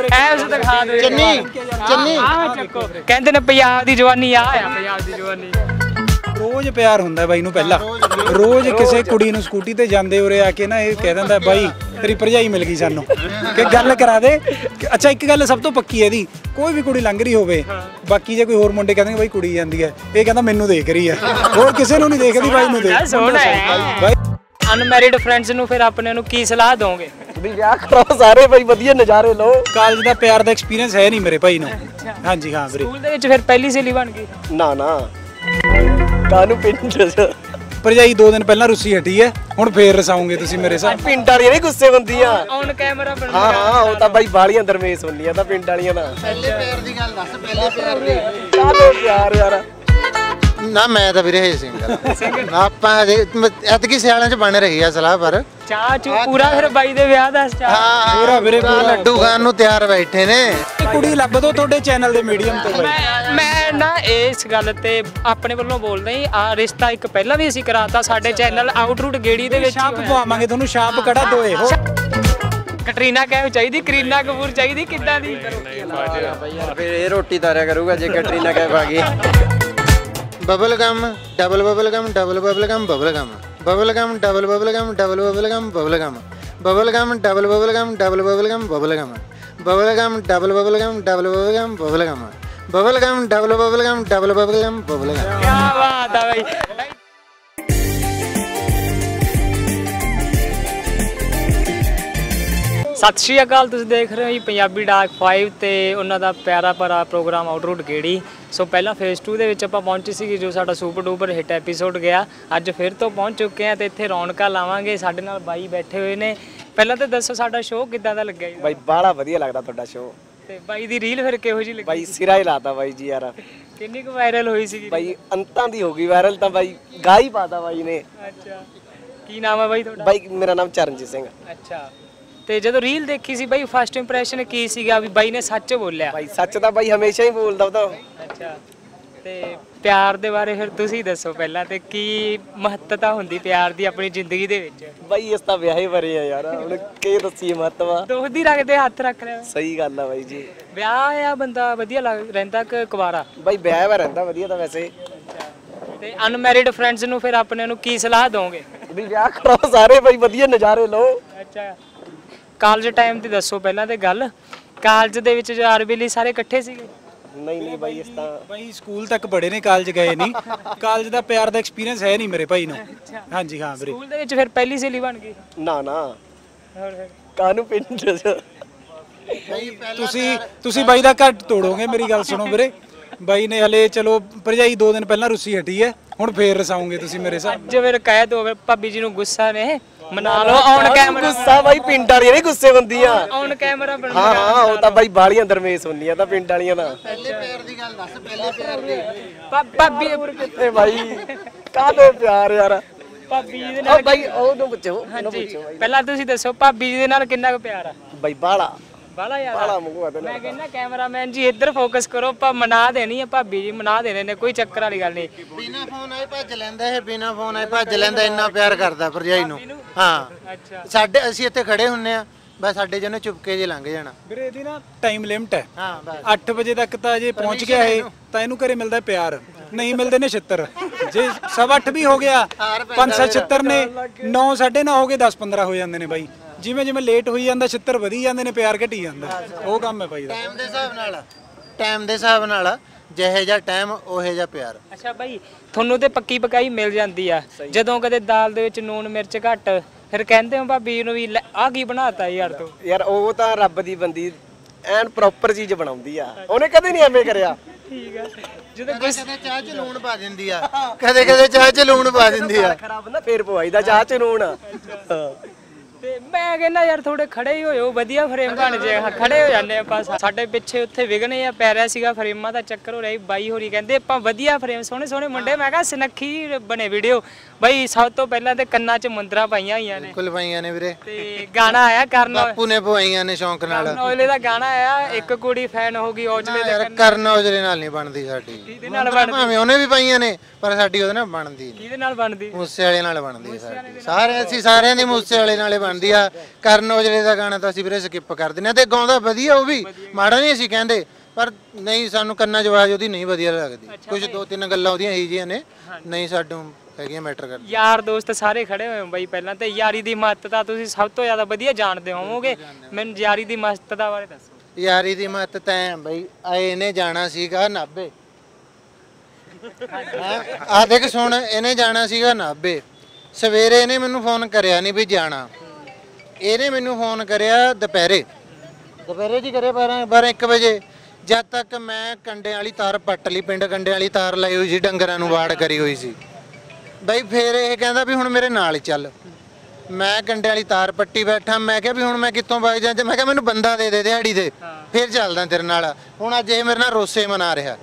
S ਦਿਖਾ ਦਿਓ ਚੰਨੀ ਚੱਕੋ ਕਹਿੰਦੇ ਨੇ ਪੰਜਾਬ ਦੀ ਜਵਾਨੀ ਆ ਪੰਜਾਬ ਦੀ ਜਵਾਨੀ ਰੋਜ਼ ਪਿਆਰ ਹੁੰਦਾ ਬਾਈ ਨੂੰ ਪਹਿਲਾਂ ਰੋਜ਼ ਕਿਸੇ ਕੁੜੀ ਨੂੰ ਸਕੂਟੀ ਤੇ ਜਾਂਦੇ ਉਰੇ ਆ ਕੇ ਨਾ ਇਹ ਕਹਿ ਦਿੰਦਾ ਬਾਈ ਤੇਰੀ ਭਰਜਾਈ ਮਿਲ ਗਈ ਸਾਨੂੰ ਕਿ ਗੱਲ ਕਰਾ ਦੇ। ਅੱਛਾ ਇੱਕ ਗੱਲ ਸਭ ਤੋਂ ਪੱਕੀ ਹੈ ਇਹਦੀ ਕੋਈ ਵੀ ਕੁੜੀ ਲੰਘ ਰਹੀ ਹੋਵੇ ਬਾਕੀ ਜੇ ਕੋਈ ਹੋਰ ਮੁੰਡੇ ਕਹਿੰਦੇ ਬਾਈ ਕੁੜੀ ਜਾਂਦੀ ਹੈ ਇਹ ਕਹਿੰਦਾ ਮੈਨੂੰ ਦੇਖ ਰਹੀ ਹੈ ਹੋਰ ਕਿਸੇ ਨੂੰ ਨਹੀਂ ਦੇਖਦੀ ਬਾਈ ਨੂੰ ਦੇਖ ਸੋਹਣਾ ਹੈ। ਅਨਮੈਰਿਡ ਫਰੈਂਡਸ ਨੂੰ ਫਿਰ ਆਪਣੇ ਨੂੰ ਕੀ ਸਲਾਹ ਦੋਗੇ? ਵੀ ਵਿਆਹ ਕਰੋ ਸਾਰੇ ਬਾਈ ਵਧੀਆ ਨਜ਼ਾਰੇ ਲਓ। ਕਾਲਜ ਦਾ ਪਿਆਰ ਦਾ ਐਕਸਪੀਰੀਅੰਸ ਹੈ ਨਹੀਂ ਮੇਰੇ ਭਾਈ ਨੂੰ। ਹਾਂਜੀ ਹਾਂ ਵੀਰੇ। ਸਕੂਲ ਦੇ ਵਿੱਚ ਫਿਰ ਪਹਿਲੀ ਸਹੇਲੀ ਬਣ ਗਈ? ਨਾ ਕਾਨੂੰ ਪਿੰਡ ਭਰਜਾਈ 2 ਦਿਨ ਪਹਿਲਾਂ ਰੁੱਸੀ ਹਟੀ ਹੈ ਹੁਣ ਫੇਰ ਰਸਾਉਂਗੇ ਤੁਸੀਂ ਮੇਰੇ ਸਾਹ। ਪਿੰਡ ਵਾਲੀਆਂ ਨਹੀਂ ਗੁੱਸੇ ਹੁੰਦੀਆਂ ਔਨ ਕੈਮਰਾ ਬਣ ਹਾਂ ਉਹ ਤਾਂ ਬਾਈ ਬਾਲੀਆਂ ਦਰਮੇਸ਼ ਹੁੰਦੀਆਂ ਤਾਂ ਪਿੰਡ ਵਾਲੀਆਂ ਦਾ। ਪਹਿਲੇ ਪਿਆਰ ਦੀ ਗੱਲ ਦੱਸ ਪਹਿਲੇ ਪਿਆਰ ਦੀ। ਕਾਹਦੇ ਪਿਆਰ ਯਾਰ ਨਾ ਮੈਂ ਤਾਂ ਵੀਰੇ ਸਿੰਗਲ ਆਪਾਂ ਐਤਕੀ ਸਿਆਲਾਂ ਚ ਬਣ ਰਹੀ ਆ ਸਲਾਹ ਪਰ ਚਾਹ ਚੂ ਪੂਰਾ ਫਿਰ ਬਾਈ ਦੇ ਵਿਆਹ ਦਾ ਚਾਹ ਪੂਰਾ ਵੀਰੇ ਲੱਡੂ ਖਾਣ ਨੂੰ ਤਿਆਰ ਬੈਠੇ ਨੇ। ਕੁੜੀ ਲੱਭ ਦੋ ਤੁਹਾਡੇ ਚੈਨਲ ਦੇ ਮੀਡੀਅਮ ਤੋਂ ਬਾਈ। ਮੈਂ ਨਾ ਇਸ ਗੱਲ ਤੇ ਆਪਣੇ ਵੱਲੋਂ ਬੋਲਦਾ ਹੀ ਆ ਰਿਸ਼ਤਾ ਇੱਕ ਪਹਿਲਾਂ ਵੀ ਅਸੀਂ ਕਰਾਤਾ ਸਾਡੇ ਚੈਨਲ ਆਊਟਰੂਟ ਗੇੜੀ ਦੇ ਵਿੱਚ ਛਾਪ ਪਵਾਵਾਂਗੇ ਤੁਹਾਨੂੰ ਛਾਪ ਕੜਾ ਦੋਏ ਹੋ। ਕਟਰੀਨਾ ਕੈਫ ਚਾਹੀਦੀ ਕਰੀਨਾ ਕਪੂਰ ਚਾਹੀਦੀ ਕਿੱਦਾਂ ਦੀ? ਫਿਰ ਇਹ ਰੋਟੀ ਤਾਰਿਆ ਕਰੂਗਾ ਜੇ ਕੈਟਰੀਨਾ ਕੈਫ ਆ ਗਈ। Bubble gum double bubble gum double bubble gum bubble gum bubble gum double bubble gum double bubble gum bubble gum bubble gum double bubble gum double bubble gum bubble gum bubble gum double bubble gum double bubble gum bubble gum bubble gum double bubble gum double bubble gum bubble gum. ਕੀ ਬਾਤ ਆ ਬਾਈ। ਸਤਿ ਸ਼੍ਰੀ ਅਕਾਲ ਤੁਸੀਂ ਦੇਖ ਰਹੇ ਹੋ ਜੀ ਪੰਜਾਬੀ ਡਾਕ 5 ਤੇ ਉਹਨਾਂ ਦਾ ਪਿਆਰਾ ਭਰਾ ਪ੍ਰੋਗਰਾਮ ਆਊਟਰੂਟ ਗੇੜੀ। ਸੋ ਪਹਿਲਾਂ ਫੇਸ 2 ਦੇ ਵਿੱਚ ਆਪਾਂ ਪਹੁੰਚੇ ਸੀ ਜੋ ਸਾਡਾ ਸੁਪਰ ਡੂਪਰ ਹਿੱਟ ਐਪੀਸੋਡ ਗਿਆ। ਅੱਜ ਫਿਰ ਤੋਂ ਪਹੁੰਚ ਚੁੱਕੇ ਆ ਤੇ ਇੱਥੇ ਰੌਣਕਾਂ ਲਾਵਾਂਗੇ। ਸਾਡੇ ਨਾਲ ਬਾਈ ਬੈਠੇ ਹੋਏ ਨੇ। ਪਹਿਲਾਂ ਤਾਂ ਦੱਸੋ ਸਾਡਾ ਸ਼ੋਅ ਕਿੱਦਾਂ ਦਾ ਲੱਗਿਆ ਜੀ? ਬਾਈ ਬਾਹਲਾ ਵਧੀਆ ਲੱਗਦਾ ਤੁਹਾਡਾ ਸ਼ੋਅ। ਤੇ ਬਾਈ ਦੀ ਰੀਲ ਫਿਰ ਕਿਹੋ ਜਿਹੀ ਲੱਗੀ? ਬਾਈ ਸਿਰਾ ਹੀ ਲਾਤਾ ਬਾਈ ਜੀ ਯਾਰ। ਕਿੰਨੀ ਕੁ ਵਾਇਰਲ ਹੋਈ ਸੀ ਬਾਈ ਅੰਤਾਂ ਦੀ ਹੋ ਗਈ ਵਾਇਰਲ ਤਾਂ ਬਾਈ ਗਾ ਹੀ ਪਾਤਾ ਬਾਈ ਨੇ। ਅੱਛਾ ਕੀ ਨਾਮ ਹੈ ਬਾਈ ਤੁਹਾਡਾ? ਬਾਈ ਮੇਰਾ ਨਾਮ ਚਰਨਜੀਤ ਸਿੰਘ। ਅੱਛਾ ਤੇ ਜਦੋਂ ਰੀਲ ਦੇਖੀ ਸੀ ਬਾਈ ਫਸਟ ਇੰਪ੍ਰੈਸ਼ਨ ਕੀ ਸੀਗਾ ਵੀ ਬਾਈ ਨੇ ਸੱਚ ਬੋਲਿਆ? ਬਾਈ ਸੱਚ ਤਾਂ ਬਾਈ ਹਮੇਸ਼ਾ ਹੀ ਬੋਲਦਾ ਉਹ ਤਾਂ। ਅੱਛਾ ਤੇ ਪਿਆਰ ਦੇ ਬਾਰੇ ਫਿਰ ਤੁਸੀਂ ਦੱਸੋ ਪਹਿਲਾਂ ਤੇ ਕੀ ਮਹੱਤਤਾ ਹੁੰਦੀ ਪਿਆਰ ਦੀ ਆਪਣੀ ਜ਼ਿੰਦਗੀ ਦੇ ਵਿੱਚ? ਬਾਈ ਇਸ ਤਾਂ ਵਿਆਹੇ ਵਰੇ ਆ ਯਾਰ ਹੁਣ ਕੀ ਦੱਸੀਏ ਮਹੱਤਵਾ। ਦੋਸਤੀ ਰੱਖਦੇ ਹੱਥ ਰੱਖ ਲਿਆ। ਸਹੀ ਗੱਲ ਆ ਬਾਈ ਜੀ। ਵਿਆਹ ਆ ਬੰਦਾ ਵਧੀਆ ਰਹਿੰਦਾ ਕਿ ਕੁਵਾਰਾ? ਬਾਈ ਵਿਆਹ ਵਾ ਰਹਿੰਦਾ ਵਧੀਆ ਤਾਂ ਵੈਸੇ। ਤੇ ਅਨਮੈਰਿਡ ਫਰੈਂਡਸ ਨੂੰ ਫਿਰ ਆਪਣੇ ਨੂੰ ਕੀ ਸਲਾਹ ਦੋਗੇ? ਵੀ ਵਿਆਹ ਕਰੋ ਸਾਰੇ ਬਾਈ ਵਧੀਆ ਨਜ਼ਾਰੇ ਲਓ। ਅੱਛਾ ਕਾਲਜ ਟਾਈਮ ਦੀ ਦੱਸੋ ਪਹਿਲਾਂ ਤੇ ਗੱਲ। ਕਾਲਜ ਦੇ ਵਿੱਚ ਯਾਰ ਬੇਲੀ ਸਾਰੇ ਇਕੱਠੇ ਸੀਗੇ? ਨਹੀਂ ਬਾਈ ਇਸ ਤਾਂ ਬਾਈ ਸਕੂਲ ਤੱਕ ਪੜ੍ਹੇ ਨੇ ਕਾਲਜ ਗਏ ਨਹੀਂ। ਕਾਲਜ ਦਾ ਪਿਆਰ ਦਾ ਐਕਸਪੀਰੀਅੰਸ ਹੈ ਨਹੀਂ ਮੇਰੇ ਭਾਈ ਨੂੰ। ਹਾਂਜੀ ਹਾਂ ਵੀਰੇ। ਸਕੂਲ ਦੇ ਵਿੱਚ ਫਿਰ ਪਹਿਲੀ ਸਹੇਲੀ ਬਣ ਗਈ? ਨਾ ਕਾਨੂੰ ਪਿੰਡ ਤੁਸੀਂ ਬਾਈ ਦਾ ਘੱਟ ਤੋੜੋਗੇ ਮੇਰੀ ਗੱਲ ਸੁਣੋ ਵੀਰੇ। ਬਾਈ ਨੇ ਹਲੇ ਚਲੋ ਭਰਜਾਈ 2 ਦਿਨ ਪਹਿਲਾਂ ਰੁੱਸੀ ਹਟੀ ਹੈ ਹੁਣ ਫੇਰ ਰਸਾਉਂਗੇ ਤੁਸੀਂ ਮੇਰੇ ਸਾਹ। ਅੱਜ ਫਿਰ ਕਹਿ ਦੋ ਭਾਬੀ ਜੀ ਨੂੰ ਗੁੱਸਾ ਨੇ ਮਨਾ ਲਓ ਔਨ ਕੈਮਰਾ। ਗੁੱਸਾ ਬਾਈ ਪਿੰਡ ਵਾਲੀਆਂ ਨਹੀਂ ਗੁੱਸੇ ਹੁੰਦੀਆਂ ਔਨ ਕੈਮਰਾ ਬਣ ਹਾਂ ਉਹ ਤਾਂ ਬਾਈ ਬਾਲੀਆਂ ਦਰਮੇਸ਼ ਹੁੰਦੀਆਂ ਤਾਂ ਪਿੰਡ ਵਾਲੀਆਂ ਦਾ। ਪਹਿਲੇ ਪਿਆਰ ਦੀ ਗੱਲ ਦੱਸ ਪਹਿਲੇ ਪਿਆਰ ਦੀ। ਭਾਬੀ ਕਿੱਥੇ ਬਾਈ ਕਾਹਦੇ ਪਿਆਰ ਯਾਰ। ਭਾਬੀ ਜੀ ਦੇ ਨਾਲ ਬਾਈ ਉਹਨੂੰ ਪੁੱਛੋ। ਹਾਂਜੀ ਪਹਿਲਾਂ ਤੁਸੀਂ ਦੱਸੋ ਭਾਬੀ ਜੀ ਦੇ ਨਾਲ ਕਿੰਨਾ ਕੁ ਪਿਆਰ ਆ? ਬਾਈ ਬਾਲਾ ਬਾਲਾ ਯਾਰ ਬਾਲਾ ਮੂੰਹ ਆ ਤੇ ਮੈਂ ਕਹਿੰਦਾ ਕੈਮਰਾਮੈਨ ਜੀ ਇੱਧਰ ਫੋਕਸ ਕਰੋ। ਆਪਾਂ ਮਨਾ ਦੇਣੀ ਆ ਭਾਬੀ ਜੀ ਮਨਾ ਦੇਣੇ ਨੇ ਕੋਈ ਚੱਕਰ ਵਾਲੀ ਗੱਲ ਨਹੀਂ। ਬਿਨਾ ਫੋਨ ਆਏ ਭੱਜ ਲੈਂਦਾ ਇਹ ਬਿਨਾ ਫੋਨ ਆਏ ਭੱਜ ਲੈਂਦਾ ਇੰਨਾ ਪਿਆਰ ਕਰਦਾ ਭਰਜਾਈ ਨੂੰ। ਹਾਂ ਅੱਛਾ ਅਸੀਂ ਇੱਥੇ ਖੜੇ ਹੁੰਨੇ ਆ ਬਸ ਸਾਡੇ ਜਨੇ ਚੁਪਕੇ ਜੇ ਲੰਘ ਜਾਣਾ। ਵੀਰੇ ਇਹਦੀ ਨਾ ਟਾਈਮ ਲਿਮਟ ਹੈ। ਹਾਂ ਬਸ 8 ਵਜੇ ਤੱਕ ਤਾਂ ਜੇ ਪਹੁੰਚ ਗਿਆ ਇਹ ਤਾਂ ਇਹਨੂੰ ਘਰੇ ਮਿਲਦਾ ਪਿਆਰ ਨਹੀਂ ਮਿਲਦੇ ਨੇ ਛਿੱਤਰ। ਜੇ 8:15 ਵੀ ਹੋ ਗਿਆ 5-7 ਛਿੱਤਰ ਨੇ 9 9:30 ਹੋ ਗਏ 10-15 ਹੋ ਜਾਂਦੇ ਨੇ ਬਾਈ। ਜਿਵੇਂ ਜਿਵੇਂ ਲੇਟ ਹੋਈ ਜਾਂਦਾ ਛਿੱਤਰ ਵਧੀ ਜਾਂਦੇ ਨੇ ਪਿਆਰ ਘਟੀ ਜਾਂਦਾ। ਉਹ ਕੰਮ ਹੈ ਬਾਈ ਦਾ। ਟਾਈਮ ਦੇ ਹਿਸਾਬ ਨਾਲ ਜਿਹੇ ਜਿਹਾ ਟਾਈਮ ਉਹੇ ਜਿਹਾ ਪਿਆਰ। ਅੱਛਾ ਬਾਈ ਤੁਹਾਨੂੰ ਤੇ ਪੱਕੀ ਪਕਾਈ ਮਿਲ ਜਾਂਦੀ ਆ ਜਦੋਂ ਕਦੇ ਦਾਲ ਦੇ ਵਿੱਚ ਨੂਣ ਮਿਰਚ ਘੱਟ ਫਿਰ ਕਹਿੰਦੇ ਹੋ ਭਾਬੀ ਨੂੰ ਵੀ ਆਹ ਕੀ ਬਣਾਤਾ ਯਾਰ ਤੂੰ? ਯਾਰ ਉਹ ਤਾਂ ਰੱਬ ਦੀ ਬੰਦੀ ਐਨ ਪ੍ਰੋਪਰ ਚੀਜ਼ ਬਣਾਉਂਦੀ ਆ ਉਹਨੇ ਕਦੇ ਨਹੀਂ ਐਵੇਂ ਕਰਿਆ। ਠੀਕ ਆ ਜਦੋਂ ਕਦੇ ਚਾਹ 'ਚ ਲੂਣ ਪਾ ਦਿੰਦੀ ਆ ਕਦੇ ਚਾਹ 'ਚ ਲੂਣ ਪਾ ਦਿੰਦੀ ਆ। ਖਰਾਬ ਨਾ ਫੇਰ ਪਵਾਈਦਾ ਚਾਹ 'ਚ ਲੂਣ। ਤੇ ਮੈਂ ਕਹਿੰਦਾ ਯਾਰ ਥੋੜੇ ਖੜੇ ਹੀ ਹੋਇਓ ਵਧੀਆ ਫਰੇਮ ਬਣ ਜਾਏ। ਖੜੇ ਹੋ ਜਾਂਦੇ ਆਪਾਂ ਸਾਡੇ ਪਿੱਛੇ ਉੱਥੇ ਵਿਗਨੇ ਆ ਪੈ ਰਿਹਾ ਸੀਗਾ ਫਰੇਮਾਂ ਦਾ ਚੱਕਰ ਹੋ ਰਿਹਾ। ਬਾਈ ਹੋਰੀ ਕਹਿੰਦੇ ਆਪਾਂ ਵਧੀਆ ਫਰੇਮ ਸੋਹਣੇ ਸੋਹਣੇ ਮੁੰਡੇ। ਮੈਂ ਕਿਹਾ ਸੁਨੱਖੀ ਬਣੇ ਵੀਡੀਓ। ਬਾਈ ਸਭ ਤੋਂ ਪਹਿਲਾਂ ਤੇ ਕੰਨਾਂ 'ਚ ਮੁੰਦਰਾਂ ਪਾਈਆਂ ਹੋਈਆਂ ਨੇ। ਬਿਲਕੁਲ ਪਾਈਆਂ ਨੇ ਵੀਰੇ। ਤੇ ਗਾਣਾ ਆਇਆ ਕਰਨ ਬਾਪੂ ਨੇ ਪਵਾਈਆਂ ਨੇ ਸ਼ੌਂਕ ਨਾਲ। ਔਜਲੇ ਦਾ ਗਾਣਾ ਆਇਆ ਇੱਕ ਕੁੜੀ ਫੈਨ ਹੋ ਗਈ ਔਜਲੇ ਦੇ। ਕਰਨ ਔਜਲੇ ਨਾਲ ਨਹੀਂ ਬਣਦੀ ਸਾਡੀ। ਕਿਹਦੇ ਨਾਲ ਬਣਦੀ? ਭਾਵੇਂ ਉਹਨੇ ਵੀ ਪਾਈਆਂ ਨੇ ਪਰ ਸਾਡੀ ਉਹਦੇ ਨਾਲ ਬਣਦੀ ਨਹੀਂ। ਕਿਹਦੇ ਨਾਲ ਬਣਦੀ? ਮੂਸੇ ਵਾਲੇ ਨਾਲ ਬਣਦੀ ਸਾਡੀ। ਅਸੀਂ ਸਾਰਿਆਂ ਦੀ ਮੂਸੇ ਵਾਲੇ ਨਾਲੇ ਬਣਦੀ। ਬਣਦੀ ਆ। ਕਰਨ ਔਜਲੇ ਦਾ ਗਾਣਾ ਤਾਂ ਅਸੀਂ ਵੀਰੇ ਸਕਿਪ ਕਰ ਦਿੰਦੇ ਆ, ਤੇ ਗਾਉਂਦਾ ਵਧੀਆ, ਉਹ ਵੀ ਮਾੜਾ ਨਹੀਂ ਅਸੀਂ ਕਹਿੰਦੇ, ਪਰ ਨਹੀਂ ਸਾਨੂੰ ਕੰਨਾਂ 'ਚ ਆਵਾਜ਼ ਉਹਦੀ ਨਹੀਂ ਵਧੀਆ ਲੱਗਦੀ। ਕੁਝ 2-3 ਗੱਲਾਂ ਉਹਦੀਆਂ ਇਹੋ ਜਿਹੀਆਂ ਨੇ ਨਹੀਂ ਸਾਨੂੰ ਹੈਗੀਆਂ ਮੈਟਰ ਕਰ। ਯਾਰ ਦੋਸਤ ਸਾਰੇ ਖੜੇ ਹੋਏ ਹੋ ਬਾਈ, ਪਹਿਲਾਂ ਤੇ ਯਾਰੀ ਦੀ ਮਹੱਤਤਾ ਤੁਸੀਂ ਸਭ ਤੋਂ ਜ਼ਿਆਦਾ ਵਧੀਆ ਜਾਣਦੇ ਹੋਵੋਗੇ, ਮੈਨੂੰ ਯਾਰੀ ਦੀ ਮਹੱਤਤਾ ਬਾਰੇ ਦੱਸੋ। ਯਾਰੀ ਦੀ ਮਹੱਤਤਾ ਐ ਬਈ, ਇਹਨੇ ਜਾਣਾ ਸੀਗਾ ਨਾਭੇ, ਆ ਦੇਖ ਸੁਣ, ਇਹਨੇ ਜਾਣਾ ਸੀਗਾ ਨਾਭੇ, ਸਵੇਰੇ ਇਹਨੇ ਮੈਨੂੰ ਫੋਨ ਕਰਿਆ ਨਹੀਂ ਵੀ ਜਾਣਾ, ਇਹਨੇ ਮੈਨੂੰ ਫੋਨ ਕਰਿਆ ਦੁਪਹਿਰੇ ਜੀ ਕਰਿਆ 12-1 ਵਜੇ, ਜਦ ਤੱਕ ਮੈਂ ਕੰਡਿਆਂ ਵਾਲੀ ਤਾਰ ਪੱਟ ਲਈ, ਪਿੰਡ ਕੰਡਿਆਂ ਵਾਲੀ ਤਾਰ ਲਾਈ ਹੋਈ ਸੀ, ਡੰਗਰਾਂ ਨੂੰ ਵਾੜ ਕਰੀ ਹੋਈ ਸੀ ਬਈ। ਫੇਰ ਇਹ ਕਹਿੰਦਾ ਵੀ ਹੁਣ ਮੇਰੇ ਨਾਲ ਚੱਲ, ਮੈਂ ਕੰਡੇ ਵਾਲੀ ਤਾਰ ਪੱਟੀ ਬੈਠਾ, ਮੈਂ ਕਿਹਾ ਵੀ ਹੁਣ ਮੈਂ ਕਿੱਥੋਂ ਵਗ ਜਾ, ਮੈਂ ਕਿਹਾ ਮੈਨੂੰ ਬੰਦਾ ਦੇ ਦੇ ਦਿਹਾੜੀ ਦੇ, ਫੇਰ ਚੱਲਦਾ ਤੇਰੇ ਨਾਲ। ਹੁਣ ਅੱਜ ਇਹ ਮੇਰੇ ਨਾਲ ਰੋਸੇ ਮਨਾ ਰਿਹਾ,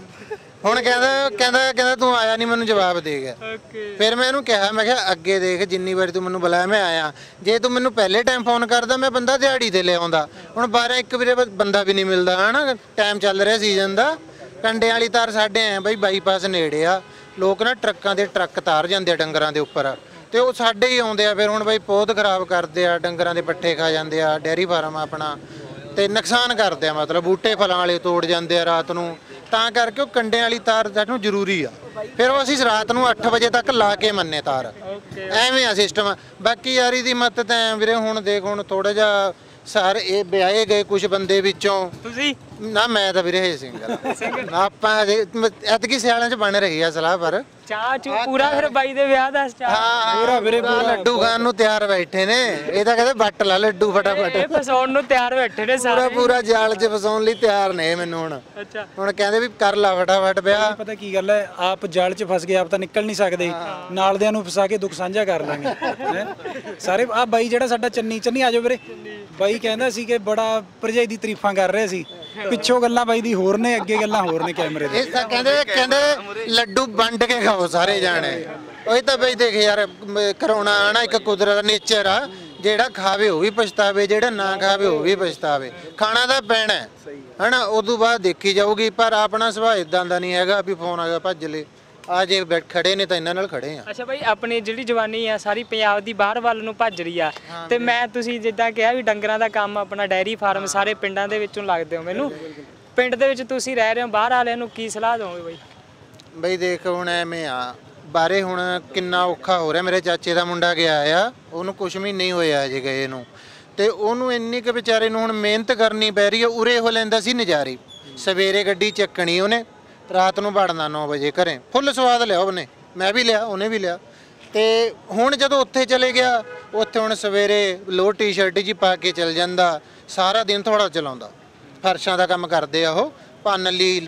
ਹੁਣ ਕਹਿੰਦਾ ਤੂੰ ਆਇਆ ਨਹੀਂ, ਮੈਨੂੰ ਜਵਾਬ ਦੇ ਗਿਆ। ਫਿਰ ਮੈਂ ਇਹਨੂੰ ਕਿਹਾ, ਮੈਂ ਕਿਹਾ ਅੱਗੇ ਦੇਖ, ਜਿੰਨੀ ਵਾਰੀ ਤੂੰ ਮੈਨੂੰ ਬੁਲਾਇਆ ਮੈਂ ਆਇਆ, ਜੇ ਤੂੰ ਮੈਨੂੰ ਪਹਿਲੇ ਟਾਈਮ ਫੋਨ ਕਰਦਾ ਮੈਂ ਬੰਦਾ ਦਿਹਾੜੀ ਤੇ ਲੈ ਆਉਂਦਾ। ਹੁਣ 12-1 ਵਜੇ ਬੰਦਾ ਵੀ ਨਹੀਂ ਮਿਲਦਾ ਹਨਾ, ਟਾਈਮ ਚੱਲ ਰਿਹਾ ਸੀਜ਼ਨ ਦਾ। ਕੰਡੇ ਵਾਲੀ ਤਾਰ ਸਾਡੇ ਐ ਬਈ ਬਾਈਪਾਸ ਨੇੜੇ ਆ, ਲੋਕ ਨਾ ਟਰੱਕਾਂ ਦੇ ਟਰੱਕ ਤਾਰ ਜਾਂਦੇ ਆ ਡੰਗਰਾਂ ਦੇ ਉੱਪਰ, ਤੇ ਉਹ ਸਾਡੇ ਹੀ ਆਉਂਦੇ ਆ। ਫਿਰ ਹੁਣ ਬਈ ਪੌਦ ਖਰਾਬ ਕਰਦੇ ਆ, ਡੰਗਰਾਂ ਦੇ ਪੱਠੇ ਖਾ ਜਾਂਦੇ ਆ, ਡੇਅਰੀ ਫਾਰਮ ਆਪਣਾ, ਤੇ ਨੁਕਸਾਨ ਕਰਦੇ ਆ, ਮਤਲਬ ਬੂਟੇ ਫਲਾਂ ਵਾਲੇ ਤੋੜ ਜਾਂਦੇ ਆ ਰਾਤ ਨੂੰ, ਤਾਂ ਕਰਕੇ ਉਹ ਕੰਡਿਆਂ ਵਾਲੀ ਤਾਰ ਸਾਨੂੰ ਜ਼ਰੂਰੀ ਆ। ਫਿਰ ਉਹ ਅਸੀਂ ਰਾਤ ਨੂੰ 8 ਵਜੇ ਤੱਕ ਲਾ ਕੇ ਮੰਨੇ ਤਾਰ, ਐਵੇਂ ਆ ਸਿਸਟਮ। ਬਾਕੀ ਯਾਰੀ ਦੀ ਮਦਦ ਐ ਵੀਰੇ, ਹੁਣ ਦੇਖ ਹੁਣ ਥੋੜਾ ਜਿਹਾ ਸਾਰੇ ਇਹ ਵਿਆਹੇ ਗਏ ਕੁਝ ਬੰਦੇ ਵਿੱਚੋਂ, ਤੁਸੀਂ ਨਾ ਮੈਂ ਤਾਂ ਵੀਰੇ ਸਿੰਗਲ ਆਪਾਂ ਐਤਕੀ ਸਿਆਲਾਂ 'ਚ ਬਣ ਰਹੀ ਆ ਸਲਾਹ, ਪਰ ਚਾਹ ਚੂ ਪੂਰਾ ਫਿਰ ਬਾਈ ਦੇ ਵਿਆਹ ਦਾ ਪੂਰਾ ਵੀਰੇ, ਲੱਡੂ ਖਾਣ ਨੂੰ ਤਿਆਰ ਬੈਠੇ ਨੇ, ਇਹ ਤਾਂ ਕਹਿੰਦੇ ਵੱਟ ਲਾ ਲੱਡੂ ਫਟਾਫਟ, ਇਹ ਫਸਾਉਣ ਨੂੰ ਤਿਆਰ ਬੈਠੇ ਨੇ ਸਾਰੇ, ਪੂਰਾ ਜਾਲ 'ਚ ਫਸਾਉਣ ਲਈ ਤਿਆਰ ਨੇ ਮੈਨੂੰ ਹੁਣ। ਹੁਣ ਕਹਿੰਦੇ ਵੀ ਕਰ ਲਾ ਫਟਾਫਟ ਵਿਆਹ। ਪਤਾ ਕੀ ਗੱਲ ਹੈ, ਆਪ ਜਾਲ 'ਚ ਫਸ ਗਏ, ਆਪ ਤਾਂ ਨਿਕਲ ਨਹੀਂ ਸਕਦੇ, ਨਾਲਦਿਆਂ ਨੂੰ ਫਸਾ ਕੇ ਦੁੱਖ ਸਾਂਝਾ ਕਰ ਲਾਂਗੇ ਸਾਰੇ। ਆ ਬਾਈ ਜਿਹੜਾ ਸਾਡਾ ਚੰਨੀ ਆ ਜਾਓ ਵੀਰੇ, ਬਾਈ ਕਹਿੰਦਾ ਸੀ ਕਿ ਬੜਾ ਭਰਜਾਈ ਦੀ ਤਾਰੀਫਾਂ ਕਰ ਰਹੇ ਸੀ, ਪਿੱਛੋਂ ਗੱਲਾਂ ਬਾਈ ਦੀ ਹੋਰ ਨੇ, ਅੱਗੇ ਗੱਲਾਂ ਹੋਰ ਨੇ ਕੈਮਰੇ ਦੇ। ਇਹ ਤਾਂ ਕਹਿੰਦੇ ਲੱਡੂ ਵੰਡ ਕੇ ਖਾਓ ਸਾਰੇ ਜਾਣੇ। ਉਹੀ ਤਾਂ ਬਈ ਦੇਖ ਯਾਰ, ਕਰਾਉਣਾ ਆਣਾ ਇੱਕ ਕੁਦਰਤ ਦਾ ਨੇਚਰ ਆ, ਜਿਹੜਾ ਖਾਵੇ ਉਹ ਵੀ ਪਛਤਾਵੇ, ਜਿਹੜਾ ਨਾ ਖਾਵੇ ਉਹ ਵੀ ਪਛਤਾਵੇ, ਖਾਣਾ ਤਾਂ ਪੈਣਾ ਹਨਾ, ਉਦੋਂ ਬਾਅਦ ਦੇਖੀ ਜਾਊਗੀ। ਪਰ ਆਪਣਾ ਸੁਭਾਅ ਇਦਾਂ ਦਾ ਨਹੀਂ ਹੈਗਾ ਵੀ ਫੋਨ ਆ ਗਿਆ ਭੱਜ ਲੈ, ਆ ਜੇ ਖੜੇ ਨੇ ਤਾਂ ਇਹਨਾਂ ਨਾਲ ਖੜੇ ਆ। ਅੱਛਾ ਬਾਈ, ਆਪਣੀ ਜਿਹੜੀ ਜਵਾਨੀ ਆ ਸਾਰੀ ਪੰਜਾਬ ਦੀ ਬਾਹਰ ਵੱਲ ਨੂੰ ਭੱਜ ਰਹੀ ਆ, ਤੇ ਮੈਂ ਤੁਸੀਂ ਜਿੱਦਾਂ ਕਿਹਾ ਵੀ ਡੰਗਰਾਂ ਦਾ ਕੰਮ ਆਪਣਾ ਡੈਰੀ ਫਾਰਮ ਸਾਰੇ ਪਿੰਡਾਂ ਦੇ ਵਿੱਚੋਂ ਲੱਗਦੇ ਹੋ ਮੈਨੂੰ, ਪਿੰਡ ਦੇ ਵਿੱਚ ਤੁਸੀਂ ਰਹਿ ਰਹੇ ਹੋ, ਬਾਹਰ ਵਾਲਿਆਂ ਨੂੰ ਕੀ ਸਲਾਹ ਦੋਗੇ ਬਾਈ? ਬਈ ਦੇਖ ਹੁਣ ਐਵੇਂ ਆ, ਬਾਰੇ ਹੁਣ ਕਿੰਨਾ ਔਖਾ ਹੋ ਰਿਹਾ। ਮੇਰੇ ਚਾਚੇ ਦਾ ਮੁੰਡਾ ਗਿਆ ਆ, ਉਹਨੂੰ ਕੁਝ ਵੀ ਨਹੀਂ ਹੋਇਆ ਅਜੇ ਗਏ ਨੂੰ, ਤੇ ਉਹਨੂੰ ਇੰਨੀ ਕੁ ਵਿਚਾਰੇ ਨੂੰ ਹੁਣ ਮਿਹਨਤ ਕਰਨੀ ਪੈ ਰਹੀ ਹੈ। ਉਰੇ ਹੋ ਲੈਂਦਾ ਸੀ ਨਜ਼ਾਰੇ, ਸਵੇਰੇ ਗੱਡੀ ਚੱਕਣੀ ਉਹਨੇ, ਰਾਤ ਨੂੰ ਵੜਨਾ 9 ਵਜੇ ਘਰੇ, ਫੁੱਲ ਸਵਾਦ ਲਿਆ ਉਹਨੇ, ਮੈਂ ਵੀ ਲਿਆ, ਉਹਨੇ ਵੀ ਲਿਆ। ਤੇ ਹੁਣ ਜਦੋਂ ਉੱਥੇ ਚਲੇ ਗਿਆ, ਉੱਥੇ ਹੁਣ ਸਵੇਰੇ ਲੋਅਰ ਟੀ-ਸ਼ਰਟ ਜੀ ਪਾ ਕੇ ਚਲ ਜਾਂਦਾ, ਸਾਰਾ ਦਿਨ ਥੋੜਾ ਚਲਾਉਂਦਾ, ਫਰਸ਼ਾਂ ਦਾ ਕੰਮ ਕਰਦੇ ਆ ਉਹ, ਭੰਨ ਲਈ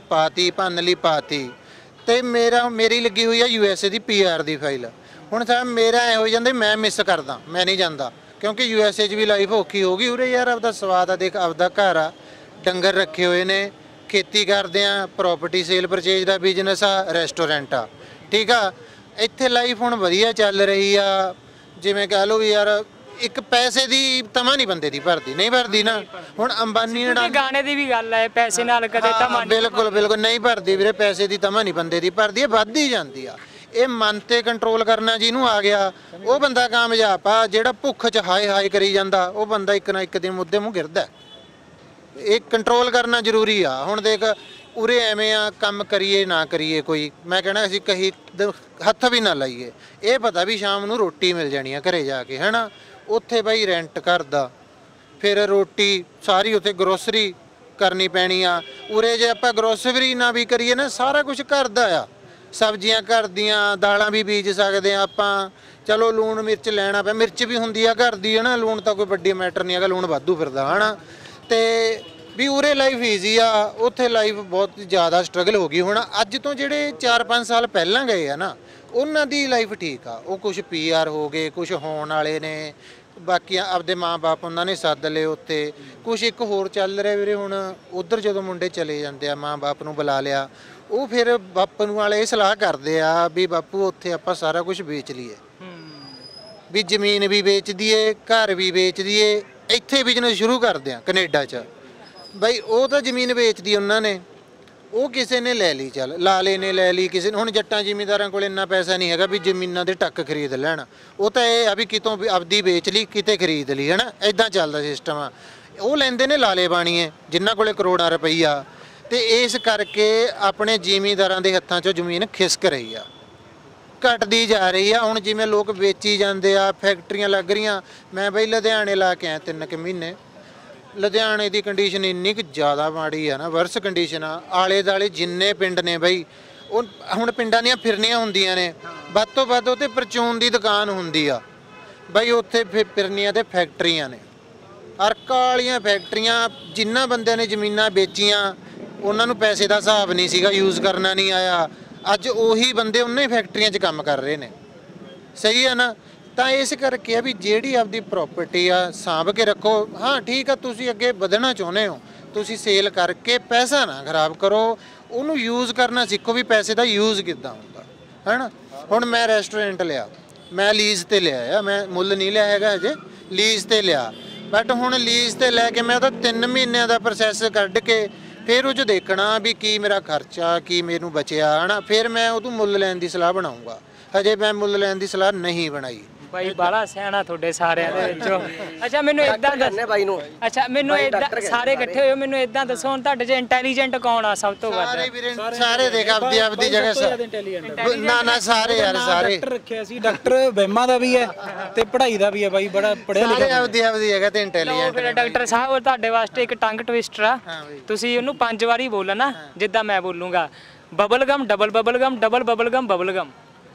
ਪਾਤੀ। ਤੇ ਮੇਰੀ ਲੱਗੀ ਹੋਈ ਆ USA ਦੀ PR ਦੀ ਫਾਈਲ। ਹੁਣ ਸਾਹਿਬ ਮੇਰਾ ਐ ਹੋ ਜਾਂਦਾ, ਮੈਂ ਮਿਸ ਕਰਦਾ, ਮੈਂ ਨਹੀਂ ਜਾਂਦਾ, ਕਿਉਂਕਿ USA 'ਚ ਵੀ ਲਾਈਫ ਔਖੀ ਹੋ ਗਈ। ਉਰੇ ਯਾਰ ਆਪਦਾ ਸਵਾਦ ਆ, ਦੇਖ ਆਪਦਾ ਘਰ ਆ, ਡੰਗਰ ਰੱਖੇ ਹੋਏ ਨੇ, ਖੇਤੀ ਕਰਦੇ ਆ, ਪ੍ਰਾਪਰਟੀ ਸੇਲ ਪਰਚੇਜ ਦਾ ਬਿਜ਼ਨਸ ਆ, ਰੈਸਟੋਰੈਂਟ ਆ, ਠੀਕ ਆ। ਇੱਥੇ ਲਾਈਫ ਹੁਣ ਵਧੀਆ ਚੱਲ ਰਹੀ ਆ, ਜਿਵੇਂ ਕਹਿ ਲਓ ਵੀ ਯਾਰ ਇੱਕ ਪੈਸੇ ਦੀ ਤਮਾ ਨਹੀਂ ਬੰਦੇ ਦੀ ਭਰਦੀ, ਨਹੀਂ ਭਰਦੀ ਨਾ। ਹੁਣ ਅੰਬਾਨੀ ਗਾਣੇ ਦੀ ਵੀ ਗੱਲ ਹੈ, ਪੈਸੇ ਨਾਲ ਕਦੇ ਤਮਾ ਬਿਲਕੁਲ ਨਹੀਂ ਭਰਦੀ ਵੀਰੇ, ਪੈਸੇ ਦੀ ਤਮਾ ਨਹੀਂ ਬੰਦੇ ਦੀ ਭਰਦੀ, ਇਹ ਵੱਧਦੀ ਜਾਂਦੀ ਆ। ਇਹ ਮਨ ਤੇ ਕੰਟਰੋਲ ਕਰਨਾ ਜਿਹਨੂੰ ਆ ਗਿਆ, ਉਹ ਬੰਦਾ ਕਾਮਯਾਬ ਆ। ਜਿਹੜਾ ਭੁੱਖ 'ਚ ਹਾਏ ਕਰੀ ਜਾਂਦਾ, ਉਹ ਬੰਦਾ ਇੱਕ ਨਾ ਇੱਕ ਦਿਨ ਮੁੱਦੇ ਮੂੰਹ ਗਿਰਦਾ। ਇਹ ਕੰਟਰੋਲ ਕਰਨਾ ਜ਼ਰੂਰੀ ਆ। ਹੁਣ ਦੇਖ ਉਰੇ ਐਵੇਂ ਆ, ਕੰਮ ਕਰੀਏ ਨਾ ਕਰੀਏ ਕੋਈ, ਮੈਂ ਕਹਿਣਾ ਅਸੀਂ ਕਹੀ ਹੱਥ ਵੀ ਨਾ ਲਾਈਏ, ਇਹ ਪਤਾ ਵੀ ਸ਼ਾਮ ਨੂੰ ਰੋਟੀ ਮਿਲ ਜਾਣੀ ਆ ਘਰੇ ਜਾ ਕੇ, ਹੈ ਨਾ। ਉੱਥੇ ਬਾਈ ਰੈਂਟ ਕਰਦਾ, ਫਿਰ ਰੋਟੀ ਸਾਰੀ ਉੱਥੇ ਗਰੋਸਰੀ ਕਰਨੀ ਪੈਣੀ ਆ। ਉਰੇ ਜੇ ਆਪਾਂ ਗਰੋਸਰੀ ਨਾ ਵੀ ਕਰੀਏ ਨਾ, ਸਾਰਾ ਕੁਝ ਘਰ ਦਾ ਆ, ਸਬਜ਼ੀਆਂ ਘਰ ਦੀਆਂ, ਦਾਲਾਂ ਵੀ ਬੀਜ ਸਕਦੇ ਆ ਆਪਾਂ। ਚਲੋ ਲੂਣ ਮਿਰਚ ਲੈਣਾ ਪਿਆ, ਮਿਰਚ ਵੀ ਹੁੰਦੀ ਆ ਘਰ ਦੀ, ਹੈ ਨਾ, ਲੂਣ ਤਾਂ ਕੋਈ ਵੱਡੀ ਮੈਟਰ ਨਹੀਂ ਹੈਗਾ, ਲੂਣ ਵਾਧੂ ਫਿਰਦਾ, ਹੈ ਨਾ। ਤੇ ਵੀ ਉਰੇ ਲਾਈਫ ਈਜ਼ੀ ਆ, ਉੱਥੇ ਲਾਈਫ ਬਹੁਤ ਜ਼ਿਆਦਾ ਸਟਰਗਲ ਹੋ ਗਈ। ਹੁਣ ਅੱਜ ਤੋਂ ਜਿਹੜੇ 4-5 ਸਾਲ ਪਹਿਲਾਂ ਗਏ ਆ ਨਾ, ਉਹਨਾਂ ਦੀ ਲਾਈਫ ਠੀਕ ਆ। ਉਹ ਕੁਝ PR ਹੋ ਗਏ, ਕੁਝ ਹੋਣ ਵਾਲੇ ਨੇ, ਬਾਕੀ ਆਪਦੇ ਮਾਂ-ਬਾਪ ਉਹਨਾਂ ਨੇ ਸੱਦ ਲਏ ਉੱਥੇ। ਕੁਝ ਇੱਕ ਹੋਰ ਚੱਲ ਰਿਹਾ ਵੀਰੇ, ਹੁਣ ਉੱਧਰ ਜਦੋਂ ਮੁੰਡੇ ਚਲੇ ਜਾਂਦੇ ਆ, ਮਾਂ-ਬਾਪ ਨੂੰ ਬੁਲਾ ਲਿਆ, ਉਹ ਫਿਰ ਬਾਪੂ ਨੂੰ ਵਾਲੇ ਇਹ ਸਲਾਹ ਕਰਦੇ ਆ ਵੀ ਬਾਪੂ ਉੱਥੇ ਆਪਾਂ ਸਾਰਾ ਕੁਝ ਵੇਚ ਲਈਏ, ਵੀ ਜ਼ਮੀਨ ਵੀ ਵੇਚ ਦਈਏ, ਘਰ ਵੀ ਵੇਚ ਦਈਏ, ਇੱਥੇ ਬਿਜ਼ਨਸ ਸ਼ੁਰੂ ਕਰਦੇ ਆ ਕੈਨੇਡਾ 'ਚ। ਬਾਈ ਉਹ ਤਾਂ ਜ਼ਮੀਨ ਵੇਚਦੀ ਉਹਨਾਂ ਨੇ, ਉਹ ਕਿਸੇ ਨੇ ਲੈ ਲਈ, ਚੱਲ ਲਾਲੇ ਨੇ ਲੈ ਲਈ ਕਿਸੇ ਨੇ। ਹੁਣ ਜੱਟਾਂ ਜ਼ਿਮੀਂਦਾਰਾਂ ਕੋਲ ਇੰਨਾ ਪੈਸਾ ਨਹੀਂ ਹੈਗਾ ਵੀ ਜ਼ਮੀਨਾਂ ਦੇ ਟੱਕ ਖਰੀਦ ਲੈਣ, ਉਹ ਤਾਂ ਇਹ ਆ ਵੀ ਕਿਤੋਂ ਵੀ ਆਪਦੀ ਵੇਚ ਲਈ, ਕਿਤੇ ਖਰੀਦ ਲਈ, ਹੈ ਨਾ, ਇਦਾਂ ਚੱਲਦਾ ਸਿਸਟਮ ਆ। ਉਹ ਲੈਂਦੇ ਨੇ ਲਾਲੇ ਬਾਣੀਏ ਜਿਨ੍ਹਾਂ ਕੋਲੇ ਕਰੋੜਾਂ ਰੁਪਈਆ, ਤੇ ਇਸ ਕਰਕੇ ਆਪਣੇ ਜ਼ਿਮੀਂਦਾਰਾਂ ਦੇ ਹੱਥਾਂ 'ਚੋਂ ਜ਼ਮੀਨ ਖਿਸਕ ਰਹੀ ਆ, ਘਟਦੀ ਜਾ ਰਹੀ ਆ। ਹੁਣ ਜਿਵੇਂ ਲੋਕ ਵੇਚੀ ਜਾਂਦੇ ਆ, ਫੈਕਟਰੀਆਂ ਲੱਗ ਰਹੀਆਂ। ਮੈਂ ਬਈ ਲੁਧਿਆਣੇ ਲਾ ਕੇ ਆਇਆ 3 ਕੁ ਮਹੀਨੇ। ਲੁਧਿਆਣੇ ਦੀ ਕੰਡੀਸ਼ਨ ਇੰਨੀ ਕੁ ਜ਼ਿਆਦਾ ਮਾੜੀ ਆ ਨਾ, ਵਰਸ ਕੰਡੀਸ਼ਨ ਆ। ਆਲੇ ਦਾਲੇ ਜਿੰਨੇ ਪਿੰਡ ਨੇ ਬਈ, ਉਹ ਹੁਣ ਪਿੰਡਾਂ ਦੀਆਂ ਫਿਰਨੀਆਂ ਹੁੰਦੀਆਂ ਨੇ, ਵੱਧ ਤੋਂ ਵੱਧ ਉੱਥੇ ਪਰਚੂਨ ਦੀ ਦੁਕਾਨ ਹੁੰਦੀ ਆ ਬਈ, ਉੱਥੇ ਫਿਰਨੀਆਂ ਤੇ ਫੈਕਟਰੀਆਂ ਨੇ, ਅਰਕਾ ਵਾਲੀਆਂ ਫੈਕਟਰੀਆਂ। ਜਿਨ੍ਹਾਂ ਬੰਦਿਆਂ ਨੇ ਜ਼ਮੀਨਾਂ ਵੇਚੀਆਂ ਉਹਨਾਂ ਨੂੰ ਪੈਸੇ ਦਾ ਹਿਸਾਬ ਨਹੀਂ ਸੀਗਾ, ਯੂਜ਼ ਕਰਨਾ ਨਹੀਂ ਆਇਆ। ਅੱਜ ਉਹੀ ਬੰਦੇ ਉਹਨਾਂ ਹੀ ਫੈਕਟਰੀਆਂ 'ਚ ਕੰਮ ਕਰ ਰਹੇ ਨੇ, ਸਹੀ ਹੈ ਨਾ। ਤਾਂ ਇਸ ਕਰਕੇ ਆ ਵੀ ਜਿਹੜੀ ਆਪਦੀ ਪ੍ਰਾਪਰਟੀ ਆ ਸਾਂਭ ਕੇ ਰੱਖੋ। ਹਾਂ ਠੀਕ ਆ, ਤੁਸੀਂ ਅੱਗੇ ਵਧਣਾ ਚਾਹੁੰਦੇ ਹੋ, ਤੁਸੀਂ ਸੇਲ ਕਰਕੇ ਪੈਸਾ ਨਾ ਖਰਾਬ ਕਰੋ, ਉਹਨੂੰ ਯੂਜ਼ ਕਰਨਾ ਸਿੱਖੋ ਵੀ ਪੈਸੇ ਦਾ ਯੂਜ਼ ਕਿੱਦਾਂ ਹੁੰਦਾ, ਹੈ ਨਾ। ਹੁਣ ਮੈਂ ਰੈਸਟੋਰੈਂਟ ਲਿਆ, ਮੈਂ ਲੀਜ਼ ਤੇ ਲਿਆ ਆ, ਮੈਂ ਮੁੱਲ ਨਹੀਂ ਲਿਆ ਹੈਗਾ ਅਜੇ, ਲੀਜ਼ ਤੇ ਲਿਆ। ਬਟ ਹੁਣ ਲੀਜ਼ ਤੇ ਲੈ ਕੇ ਮੈਂ ਉਹਦਾ 3 ਮਹੀਨਿਆਂ ਦਾ ਪ੍ਰੋਸੈਸ ਕੱਢ ਕੇ ਫਿਰ ਉਹ 'ਚ ਦੇਖਣਾ ਵੀ ਕੀ ਮੇਰਾ ਖਰਚਾ, ਕੀ ਮੈਨੂੰ ਬਚਿਆ, ਹੈ ਨਾ। ਫਿਰ ਮੈਂ ਉਹਨੂੰ ਮੁੱਲ ਲੈਣ ਦੀ ਸਲਾਹ ਬਣਾਉਂਗਾ। ਹਜੇ ਮੈਂ ਮੁੱਲ ਲੈਣ ਦੀ ਸਲਾਹ ਨਹੀਂ ਬਣਾਈ। ਬਾਈ ਬਾਲਾ ਸਿਆਣਾ ਤੁਹਾਡੇ ਸਾਰਿਆਂ ਦੇ ਵਿੱਚੋਂ। ਅੱਛਾ ਮੈਨੂੰ ਇਦਾਂ ਦੱਸ ਬਾਈ ਨੂੰ, ਅੱਛਾ ਮੈਨੂੰ ਇਦਾਂ ਸਾਰੇ ਇਕੱਠੇ ਹੋਏ, ਮੈਨੂੰ ਇਦਾਂ ਦੱਸੋ ਹੁਣ ਤੁਹਾਡੇ 'ਚ ਇੰਟੈਲੀਜੈਂਟ ਕੌਣ ਆ ਸਭ ਤੋਂ ਵੱਧ? ਸਾਰੇ ਵੀਰੇ ਸਾਰੇ ਦੇਖ ਆਪਦੀ ਜਗ੍ਹਾ ਨਾ ਸਾਰੇ ਯਾਰ ਸਾਰੇ ਡਾਕਟਰ ਰੱਖਿਆ ਸੀ, ਡਾਕਟਰ ਵਹਿਮਾਂ ਦਾ ਵੀ ਹੈ ਤੇ ਪੜ੍ਹਾਈ ਦਾ ਵੀ ਹੈ ਬਾਈ, ਬੜਾ ਪੜ੍ਹਿਆ ਸਾਰੇ ਲਿਖਿਆ। ਆਪਦੀ ਜਗ੍ਹਾ ਤੇ ਇੰਟੈਲੀਜੈਂਟ। ਫਿਰ ਡਾਕਟਰ ਸਾਹਿਬ ਤੁਹਾਡੇ ਵਾਸਤੇ ਇੱਕ ਟੰਗ ਟਵਿਸਟਰ ਆ, ਤੁਸੀਂ ਉਹਨੂੰ 5 ਵਾਰੀ ਬੋਲਣਾ ਜਿੱਦਾਂ ਮੈਂ ਬੋਲੂੰਗਾ। Bubble gum, double bubble gum, double bubble gum, bubble gum.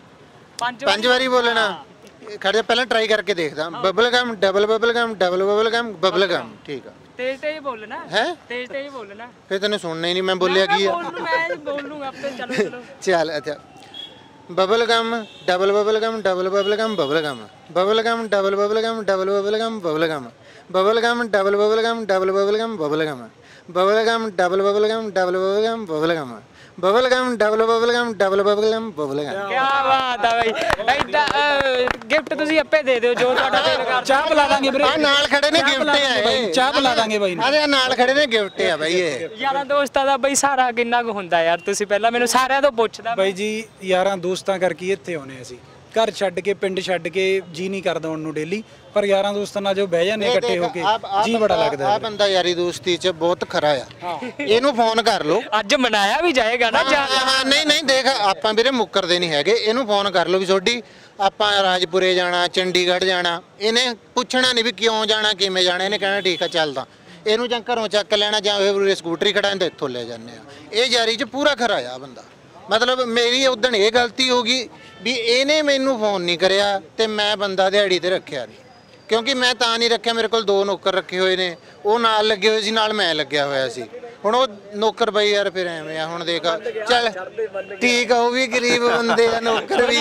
5 ਵਾਰੀ ਬੋਲਣਾ। ਖੜ ਜਾ ਪਹਿਲਾਂ ਟਰਾਈ ਕਰਕੇ ਦੇਖਦਾ। Bubble gum, double bubble gum, double bubble gum, bubble gum. ਠੀਕ ਆ, ਤੇਜ਼ ਤੇਜ਼ ਬੋਲਣਾ ਹੈ, ਤੇਜ਼ ਤੇਜ਼ ਬੋਲਣਾ। ਫਿਰ ਤੈਨੂੰ ਸੁਣਨਾ ਹੀ ਨਹੀਂ ਮੈਂ ਬੋਲਿਆ ਕੀ ਆ। ਮੈਂ ਬੋਲੂੰਗਾ ਆਪੇ, ਚਲੋ ਚਲੋ। ਚੱਲ ਅੱਛਾ, bubble gum, double bubble gum, double bubble gum, bubble gum, bubble gum, double bubble gum, double bubble gum, bubble gum, bubble gum, double bubble gum, double bubble gum, bubble gum, bubble gum, double bubble gum, double bubble gum, bubble gum, bubble gum, double bubble gum, double bubble gum, bubble gum. ਕੀ ਬਾਤ ਆ ਬਾਈ, ਐਡਾ gift ਤੁਸੀਂ ਆਪੇ ਦੇ ਦਿਓ ਜੋ ਤੁਹਾਡਾ ਦਿਲ ਕਰਦਾ। ਚਾਹ ਪਿਲਾ ਦਾਂਗੇ ਵੀਰੇ, ਆ ਨਾਲ ਖੜੇ ਨੇ ਗਿਫਟ ਆ ਬਾਈ, ਚਾਹ ਪਿਲਾ ਦਾਂਗੇ ਬਾਈ ਨੂੰ। ਅਰੇ ਨਾਲ ਖੜੇ ਨੇ ਗਿਫਟ ਆ ਬਾਈ ਇਹ। ਯਾਰਾਂ ਦੋਸਤਾਂ ਦਾ ਬਈ ਸਾਰਾ ਕਿੰਨਾ ਕੁ ਹੁੰਦਾ ਯਾਰ, ਤੁਸੀਂ ਪਹਿਲਾਂ ਮੈਨੂੰ ਸਾਰਿਆਂ ਤੋਂ ਪੁੱਛਦਾ। ਬਾਈ ਜੀ ਯਾਰਾਂ ਦੋਸਤਾਂ ਕਰਕੇ ਇੱਥੇ ਆਉਨੇ ਅਸੀਂ, ਘਰ ਛੱਡ ਕੇ ਪਿੰਡ ਛੱਡ ਕੇ ਜੀ ਨਹੀਂ ਕਰਦਾ ਹੁਣ ਨੂੰ ਡੇਲੀ, ਪਰ ਯਾਰਾਂ ਦੋਸਤਾਂ ਨਾਲ ਜੋ ਬਹਿ ਜਾਂਦੇ ਇਕੱਠੇ ਹੋ ਕੇ ਜੀ ਬੜਾ ਲੱਗਦਾ। ਆ ਬੰਦਾ ਯਾਰੀ ਦੋਸਤੀ 'ਚ ਬਹੁਤ ਖਰਾ ਆ, ਇਹਨੂੰ ਫੋਨ ਕਰ ਲਓ। ਅੱਜ ਮਨਾਇਆ ਵੀ ਜਾਏਗਾ ਨਾ। ਹਾਂ ਨਹੀਂ ਦੇਖ ਆਪਾਂ ਵੀਰੇ ਮੁੱਕਰਦੇ ਨਹੀਂ ਹੈਗੇ। ਇਹਨੂੰ ਫੋਨ ਕਰ ਲਓ ਵੀ ਤੁਹਾਡੀ ਆਪਾਂ ਰਾਜਪੁਰੇ ਜਾਣਾ, ਚੰਡੀਗੜ੍ਹ ਜਾਣਾ। ਇਹਨੇ ਪੁੱਛਣਾ ਨਹੀਂ ਵੀ ਕਿਉਂ ਜਾਣਾ, ਕਿਵੇਂ ਜਾਣਾ, ਇਹਨੇ ਕਹਿਣਾ ਠੀਕ ਆ ਚੱਲਦਾ। ਇਹਨੂੰ ਜਾਂ ਘਰੋਂ ਚੱਕ ਲੈਣਾ ਜਾਂ ਉਹ ਸਕੂਟਰੀ ਖੜਾਉਂਦੇ ਇੱਥੋਂ ਲੈ ਜਾਂਦੇ ਆ। ਇਹ ਯਾਰੀ 'ਚ ਪੂਰਾ ਖਰਾ ਆ ਬੰਦਾ। ਮਤਲਬ ਮੇਰੀ ਉਦਣ ਇਹ ਗਲਤੀ ਹੋ ਗਈ ਵੀ ਇਹਨੇ ਮੈਨੂੰ ਫੋਨ ਨਹੀਂ ਕਰਿਆ ਤੇ ਮੈਂ ਬੰਦਾ ਦਿਹਾੜੀ ਤੇ ਰੱਖਿਆ ਨਹੀਂ, ਕਿਉਂਕਿ ਮੈਂ ਤਾਂ ਨਹੀਂ ਰੱਖਿਆ, ਮੇਰੇ ਕੋਲ 2 ਨੌਕਰ ਰੱਖੇ ਹੋਏ ਨੇ, ਉਹ ਨਾਲ ਲੱਗੇ ਹੋਏ ਸੀ, ਨਾਲ ਮੈਂ ਲੱਗਿਆ ਹੋਇਆ ਸੀ। ਹੁਣ ਉਹ ਨੌਕਰ ਬਈ ਯਾਰ ਫਿਰ ਐਵੇਂ ਆ। ਹੁਣ ਦੇਖ ਚੱਲ ਠੀਕ ਆ, ਉਹ ਵੀ ਗਰੀਬ ਬੰਦੇ ਆ, ਨੌਕਰ ਵੀ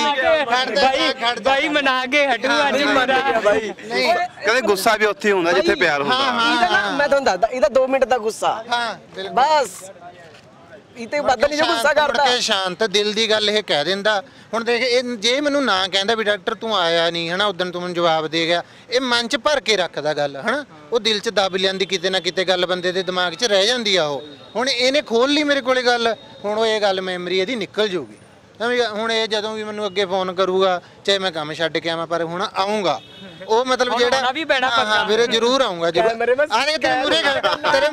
ਬਾਈ ਮਨਾ ਕੇ ਹਟੂ ਅੱਜ ਮੇਰਾ ਬਾਈ। ਨਹੀਂ ਕਹਿੰਦੇ ਗੁੱਸਾ ਵੀ ਉੱਥੇ ਹੁੰਦਾ ਜਿੱਥੇ ਪਿਆਰ ਹੁੰਦਾ। ਮੈਂ ਤੁਹਾਨੂੰ ਦੱਸਦਾ, ਇਹਦਾ 2 ਮਿੰਟ ਦਾ ਗੁੱਸਾ, ਹਾਂ ਬਸ ਇਹ ਤੇ ਬਦਲ ਨਹੀਂ ਜੋ ਗੁੱਸਾ ਕਰਦਾ। ਕੇ ਸ਼ਾਂਤ ਦਿਲ ਦੀ ਗੱਲ ਇਹ ਕਹਿ ਦਿੰਦਾ। ਹੁਣ ਦੇਖ ਇਹ ਜੇ ਮੈਨੂੰ ਨਾ ਕਹਿੰਦਾ ਵੀ ਡਾਕਟਰ ਤੂੰ ਆਇਆ ਨਹੀਂ, ਹਨਾ, ਉਦੋਂ ਤੂੰ ਮੈਨੂੰ ਜਵਾਬ ਦੇ ਗਿਆ, ਇਹ ਮਨ 'ਚ ਭਰ ਕੇ ਰੱਖਦਾ ਗੱਲ, ਹਨਾ, ਉਹ ਦਿਲ 'ਚ ਦਬ ਲੈਂਦੀ, ਕਿਤੇ ਨਾ ਕਿਤੇ ਗੱਲ ਬੰਦੇ ਦੇ ਦਿਮਾਗ 'ਚ ਰਹਿ ਜਾਂਦੀ ਆ ਉਹ। ਹੁਣ ਇਹਨੇ ਖੋਲ ਲਈ ਮੇਰੇ ਕੋਲੇ ਗੱਲ, ਹੁਣ ਉਹ ਇਹ ਗੱਲ ਮੈਮਰੀ ਇਹਦੀ ਨਿਕਲ ਜੂਗੀ। ਹੁਣ ਇਹ ਜਦੋਂ ਵੀ ਮੈਨੂੰ ਅੱਗੇ ਫੋਨ ਕਰੂਗਾ, ਚਾਹੇ ਮੈਂ ਕੰਮ ਛੱਡ ਕੇ ਆਵਾਂ, ਪਰ ਹੁਣ ਆਉਂਗਾ ਉਹ, ਮਤਲਬ ਜਿਹੜਾ ਹਾਂ ਵੀਰੇ ਜ਼ਰੂਰ ਆਉਂਗਾ। ਆਰੇ ਤੇਰੇ ਮੂਰੇ ਖੜਾ, ਤੇਰੇ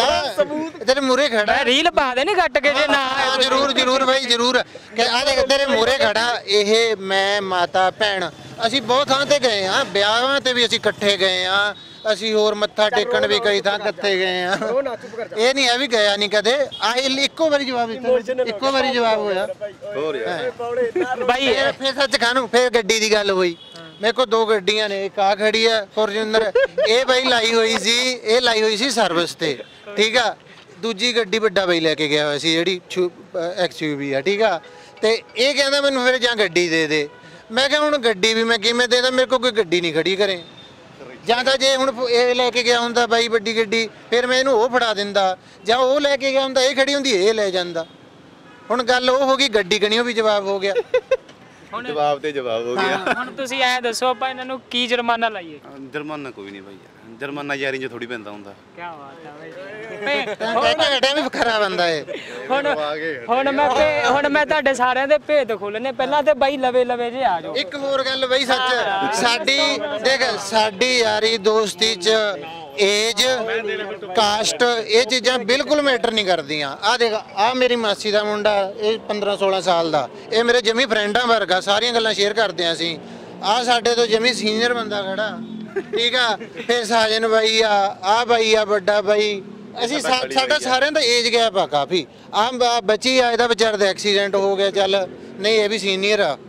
ਮੂਰੇ ਖੜਾ ਮੈਂ ਰੀਲ ਪਾ ਦੇ ਨਹੀਂ ਕੱਟ ਕੇ ਜੇ ਨਾ। ਜ਼ਰੂਰ ਬਾਈ ਜ਼ਰੂਰ। ਆਰੇ ਤੇਰੇ ਮੂਰੇ ਖੜਾ। ਇਹ ਮੈਂ ਮਾਤਾ ਭੈਣ ਅਸੀਂ ਬਹੁਤ ਥਾਂ ਤੇ ਗਏ ਆ, ਵਿਆਹਾਂ ਤੇ ਵੀ ਅਸੀਂ ਇਕੱਠੇ ਗਏ ਆ, ਅਸੀਂ ਹੋਰ ਮੱਥਾ ਟੇਕਣ ਵੀ ਕਈ ਥਾਂ ਇਕੱਠੇ ਗਏ ਆ। ਇਹ ਨਹੀਂ ਹੈ ਵੀ ਗਿਆ ਨਹੀਂ ਕਦੇ। ਇੱਕੋ ਵਾਰੀ ਜਵਾਬ ਦਿੱਤਾ, ਇੱਕੋ ਵਾਰੀ ਜਵਾਬ ਹੋਇਆ। ਹੋਰ ਯਾਰ ਬਾਈ ਫਿਰ ਸੱਚ ਖਾਨੂੰ ਫਿਰ ਗੱਡੀ ਦੀ ਗੱਲ ਹੋਈ। ਮੇਰੇ ਕੋਲ 2 ਗੱਡੀਆਂ ਨੇ, ਇੱਕ ਆ ਖੜੀ ਆ ਫੋਰਚੂਨਰ, ਇਹ ਬਾਈ ਲਾਈ ਹੋਈ ਸੀ ਸਰਵਿਸ ਤੇ, ਠੀਕ ਆ। ਦੂਜੀ ਗੱਡੀ ਵੱਡਾ ਬਾਈ ਲੈ ਕੇ ਗਿਆ ਹੋਇਆ ਸੀ, ਜਿਹੜੀ XUV ਆ, ਠੀਕ ਆ। ਤੇ ਇਹ ਕਹਿੰਦਾ ਮੈਨੂੰ ਫਿਰ ਜਾਂ ਗੱਡੀ ਦੇ ਦੇ। ਮੈਂ ਕਿਹਾ ਹੁਣ ਗੱਡੀ ਵੀ ਮੈਂ ਕਿਵੇਂ ਦੇ ਦਾਂ, ਮੇਰੇ ਕੋਲ ਕੋਈ ਗੱਡੀ ਨਹੀਂ ਖੜੀ ਕਰੇ। ਜਾਂ ਤਾਂ ਜੇ ਹੁਣ ਇਹ ਲੈ ਕੇ ਗਿਆ ਹੁੰਦਾ ਬਾਈ ਵੱਡੀ ਗੱਡੀ, ਫਿਰ ਮੈਂ ਇਹਨੂੰ ਉਹ ਫੜਾ ਦਿੰਦਾ, ਜਾਂ ਉਹ ਲੈ ਕੇ ਗਿਆ ਹੁੰਦਾ ਇਹ ਖੜੀ ਹੁੰਦੀ ਇਹ ਲੈ ਜਾਂਦਾ। ਹੁਣ ਗੱਲ ਉਹ ਹੋ ਗਈ, ਗੱਡੀ ਗਣੀਓ ਵੀ ਜਵਾਬ ਹੋ ਗਿਆ। ਜਵਾਬ ਤੇ ਜਵਾਬ ਹੋ ਗਿਆ। ਹੁਣ ਤੁਸੀਂ ਐ ਦੱਸੋ ਆਪਾਂ ਇਹਨਾਂ ਨੂੰ ਕੀ ਜੁਰਮਾਨਾ ਲਾਈਏ? ਜੁਰਮਾਨਾ ਕੋਈ ਨਹੀਂ ਬਾਈ, ਜੁਰਮਾਨਾ ਯਾਰੀ 'ਚ ਥੋੜੀ ਪੈਂਦਾ ਹੁੰਦਾ। ਕੀ ਬਾਤ ਆ ਬਾਈ। ਕਹਿੰਦਾ ਵੀ ਖਰਾ ਬੰਦਾ ਇਹ ਹੁਣ ਮੈਂ ਤੁਹਾਡੇ ਸਾਰਿਆਂ ਦੇ ਭੇਦ ਖੋਲਣੇ। ਪਹਿਲਾਂ ਤੇ ਬਾਈ ਲਵੇ ਜੇ ਆ ਜਾਓ। ਇੱਕ ਹੋਰ ਗੱਲ ਬਈ ਸੱਚ, ਸਾਡੀ ਯਾਰੀ ਦੋਸਤੀ ਚ ਏਜ ਕਾਸਟ ਇਹ ਚੀਜ਼ਾਂ ਬਿਲਕੁਲ ਮੈਟਰ ਨਹੀਂ ਕਰਦੀਆਂ। ਆ ਦੇਖ, ਆ ਮੇਰੀ ਮਾਸੀ ਦਾ ਮੁੰਡਾ, ਇਹ 15-16 ਸਾਲ ਦਾ, ਇਹ ਮੇਰੇ ਜਮੀ ਫਰੈਂਡਾਂ ਵਰਗਾ, ਸਾਰੀਆਂ ਗੱਲਾਂ ਸ਼ੇਅਰ ਕਰਦੇ ਆਂ ਅਸੀਂ। ਆ ਸਾਡੇ ਤੋਂ ਜਮੀ ਸੀਨੀਅਰ ਬੰਦਾ ਖੜਾ, ਠੀਕ ਆ। ਫਿਰ ਸਾਜਨ ਬਾਈ ਆ ਬਾਈ ਆ ਵੱਡਾ ਬਾਈ, ਅਸੀਂ ਸਾਡਾ ਸਾਰਿਆਂ ਦਾ ਏਜ ਗੈਪ ਆ ਕਾਫੀ। ਆ ਬੱਚੀ ਆ, ਇਹਦਾ ਵਿਚਾਰ ਦਾ ਐਕਸੀਡੈਂਟ ਹੋ ਗਿਆ, ਚੱਲ ਨਹੀਂ ਇਹ ਵੀ ਸੀਨੀਅਰ ਆ।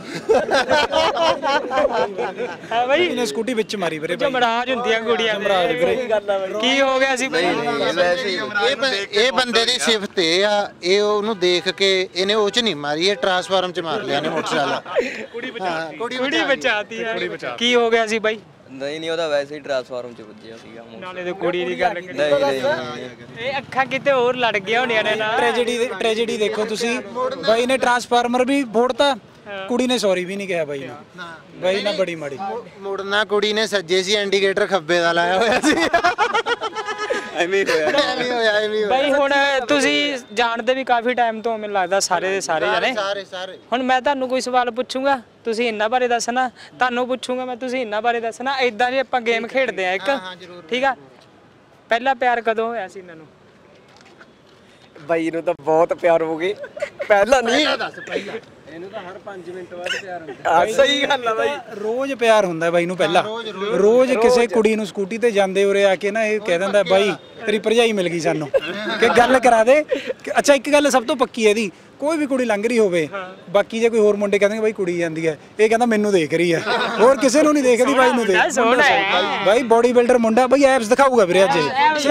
ਹਾਂ ਬਾਈ, ਇਹਨੇ ਸਕੂਟੀ ਵਿੱਚ ਮਾਰੀ ਵੀਰੇ। ਜਮਰਾਜ ਹੁੰਦੀਆਂ ਕੁੜੀਆਂ ਦੇ। ਕੀ ਹੋ ਗਿਆ ਸੀ ਬਾਈ? ਇਹ ਬੰਦੇ ਦੀ ਸਿਫਤ ਇਹ ਆ, ਇਹ ਉਹਨੂੰ ਦੇਖ ਕੇ ਇਹਨੇ ਉਹ ਚ ਨਹੀਂ ਮਾਰੀ, ਇਹ ਟਰਾਂਸਫਾਰਮ ਚ ਮਾਰ ਲਿਆ ਨੇ ਮੋਟਰਸਾਈਕਲ। ਕੁੜੀ ਬਚਾਤੀ ਹੈ। ਕੀ ਹੋ ਗਿਆ ਸੀ ਬਾਈ? ਨਹੀਂ ਉਹਦਾ ਵੈਸੇ ਹੀ ਟਰਾਂਸਫਾਰਮ ਚ ਵੱਜਿਆ ਸੀਗਾ। ਨਾਲੇ ਤੇ ਕੁੜੀ ਦੀ ਗੱਲ ਕਰੀ। ਨਹੀਂ ਇਹ ਅੱਖਾਂ ਕਿਤੇ ਹੋਰ ਲੜ ਗਿਆ ਹੋਣੀਆਂ ਨੇ ਨਾ। ਟ੍ਰੈਜੇਡੀ ਦੇਖੋ ਤੁਸੀਂ, ਬਾਈ ਨੇ ਟਰਾਂਸਫਾਰਮਰ ਵੀ ਫੋੜਤਾ, ਕੁੜੀ ਨੇ ਸੌਰੀ ਵੀ ਨਹੀਂ ਕਿਹਾ ਬਾਈ ਨੂੰ। ਬਾਈ ਨਾ ਬੜੀ ਮਾੜੀ ਮੁੜਨਾ, ਕੁੜੀ ਨੇ ਸੱਜੇ ਸੀ, ਇੰਡੀਕੇਟਰ ਖੱਬੇ ਦਾ ਲਾਇਆ ਹੋਇਆ ਸੀ। ਐਵੇਂ ਹੋਇਆ ਬਾਈ ਹੁਣ ਤੁਸੀਂ ਜਾਣਦੇ ਵੀ ਕਾਫੀ ਟਾਈਮ ਤੋਂ, ਮੈਨੂੰ ਲੱਗਦਾ ਸਾਰੇ ਦੇ ਸਾਰੇ ਜਣੇ। ਸਾਰੇ ਹੁਣ ਮੈਂ ਤੁਹਾਨੂੰ ਕੋਈ ਸਵਾਲ ਪੁੱਛੂੰਗਾ, ਤੁਸੀਂ ਇਹਨਾਂ ਬਾਰੇ ਦੱਸਣਾ। ਤੁਹਾਨੂੰ ਪੁੱਛੂੰਗਾ ਮੈਂ, ਤੁਸੀਂ ਇਹਨਾਂ ਬਾਰੇ ਦੱਸਣਾ। ਇਦਾਂ ਜੇ ਆਪਾਂ ਗੇਮ ਖੇਡਦੇ ਆ ਇੱਕ, ਠੀਕ ਆ। ਪਹਿਲਾ ਪਿਆਰ ਕਦੋਂ ਹੋਇਆ ਸੀ ਇਹਨਾਂ ਨੂੰ? ਬਾਈ ਨੂੰ ਤਾਂ ਬਹੁਤ ਪਿਆਰ ਹੋ ਗਏ। ਪਹਿਲਾਂ ਨਹੀਂ, ਇਹਨੂੰ ਤਾਂ ਹਰ 5 ਮਿੰਟ ਬਾਅਦ ਪਿਆਰ ਹੁੰਦਾ। ਸਹੀ ਗੱਲ ਆ ਬਾਈ। ਰੋਜ਼ ਪਿਆਰ ਹੁੰਦਾ ਬਾਈ ਨੂੰ ਪਹਿਲਾਂ। ਰੋਜ਼ ਕਿਸੇ ਕੁੜੀ ਨੂੰ ਸਕੂਟੀ ਤੇ ਜਾਂਦੇ ਉਰੇ ਆ ਕੇ ਨਾ ਇਹ ਕਹਿ ਦਿੰਦਾ ਬਾਈ ਤੇਰੀ ਭਰਜਾਈ ਮਿਲ ਗਈ ਸਾਨੂੰ, ਕਿ ਗੱਲ ਕਰਾ ਦੇ। ਅੱਛਾ ਇੱਕ ਗੱਲ ਸਭ ਤੋਂ ਪੱਕੀ ਇਹਦੀ, ਕੋਈ ਵੀ ਕੁੜੀ ਲੰਘ ਰਹੀ ਹੋਵੇ, ਬਾਕੀ ਜੇ ਕੋਈ ਹੋਰ ਮੁੰਡੇ ਕਹਿੰਦੇ ਬਾਈ ਕੁੜੀ ਜਾਂਦੀ ਹੈ, ਇਹ ਕਹਿੰਦਾ ਮੈਨੂੰ ਦੇਖ ਰਹੀ ਹੈ, ਹੋਰ ਕਿਸੇ ਨੂੰ ਨਹੀਂ ਦੇਖਦੀ, ਬਾਈ ਨੂੰ ਦੇਖ। ਬਾਈ ਬੋਡੀ ਬਿਲਡਰ ਮੁੰਡਾ, ਬਾਈ ਐਪਸ ਦਿਖਾਊਗਾ ਵੀਰੇ ਅੱਜ।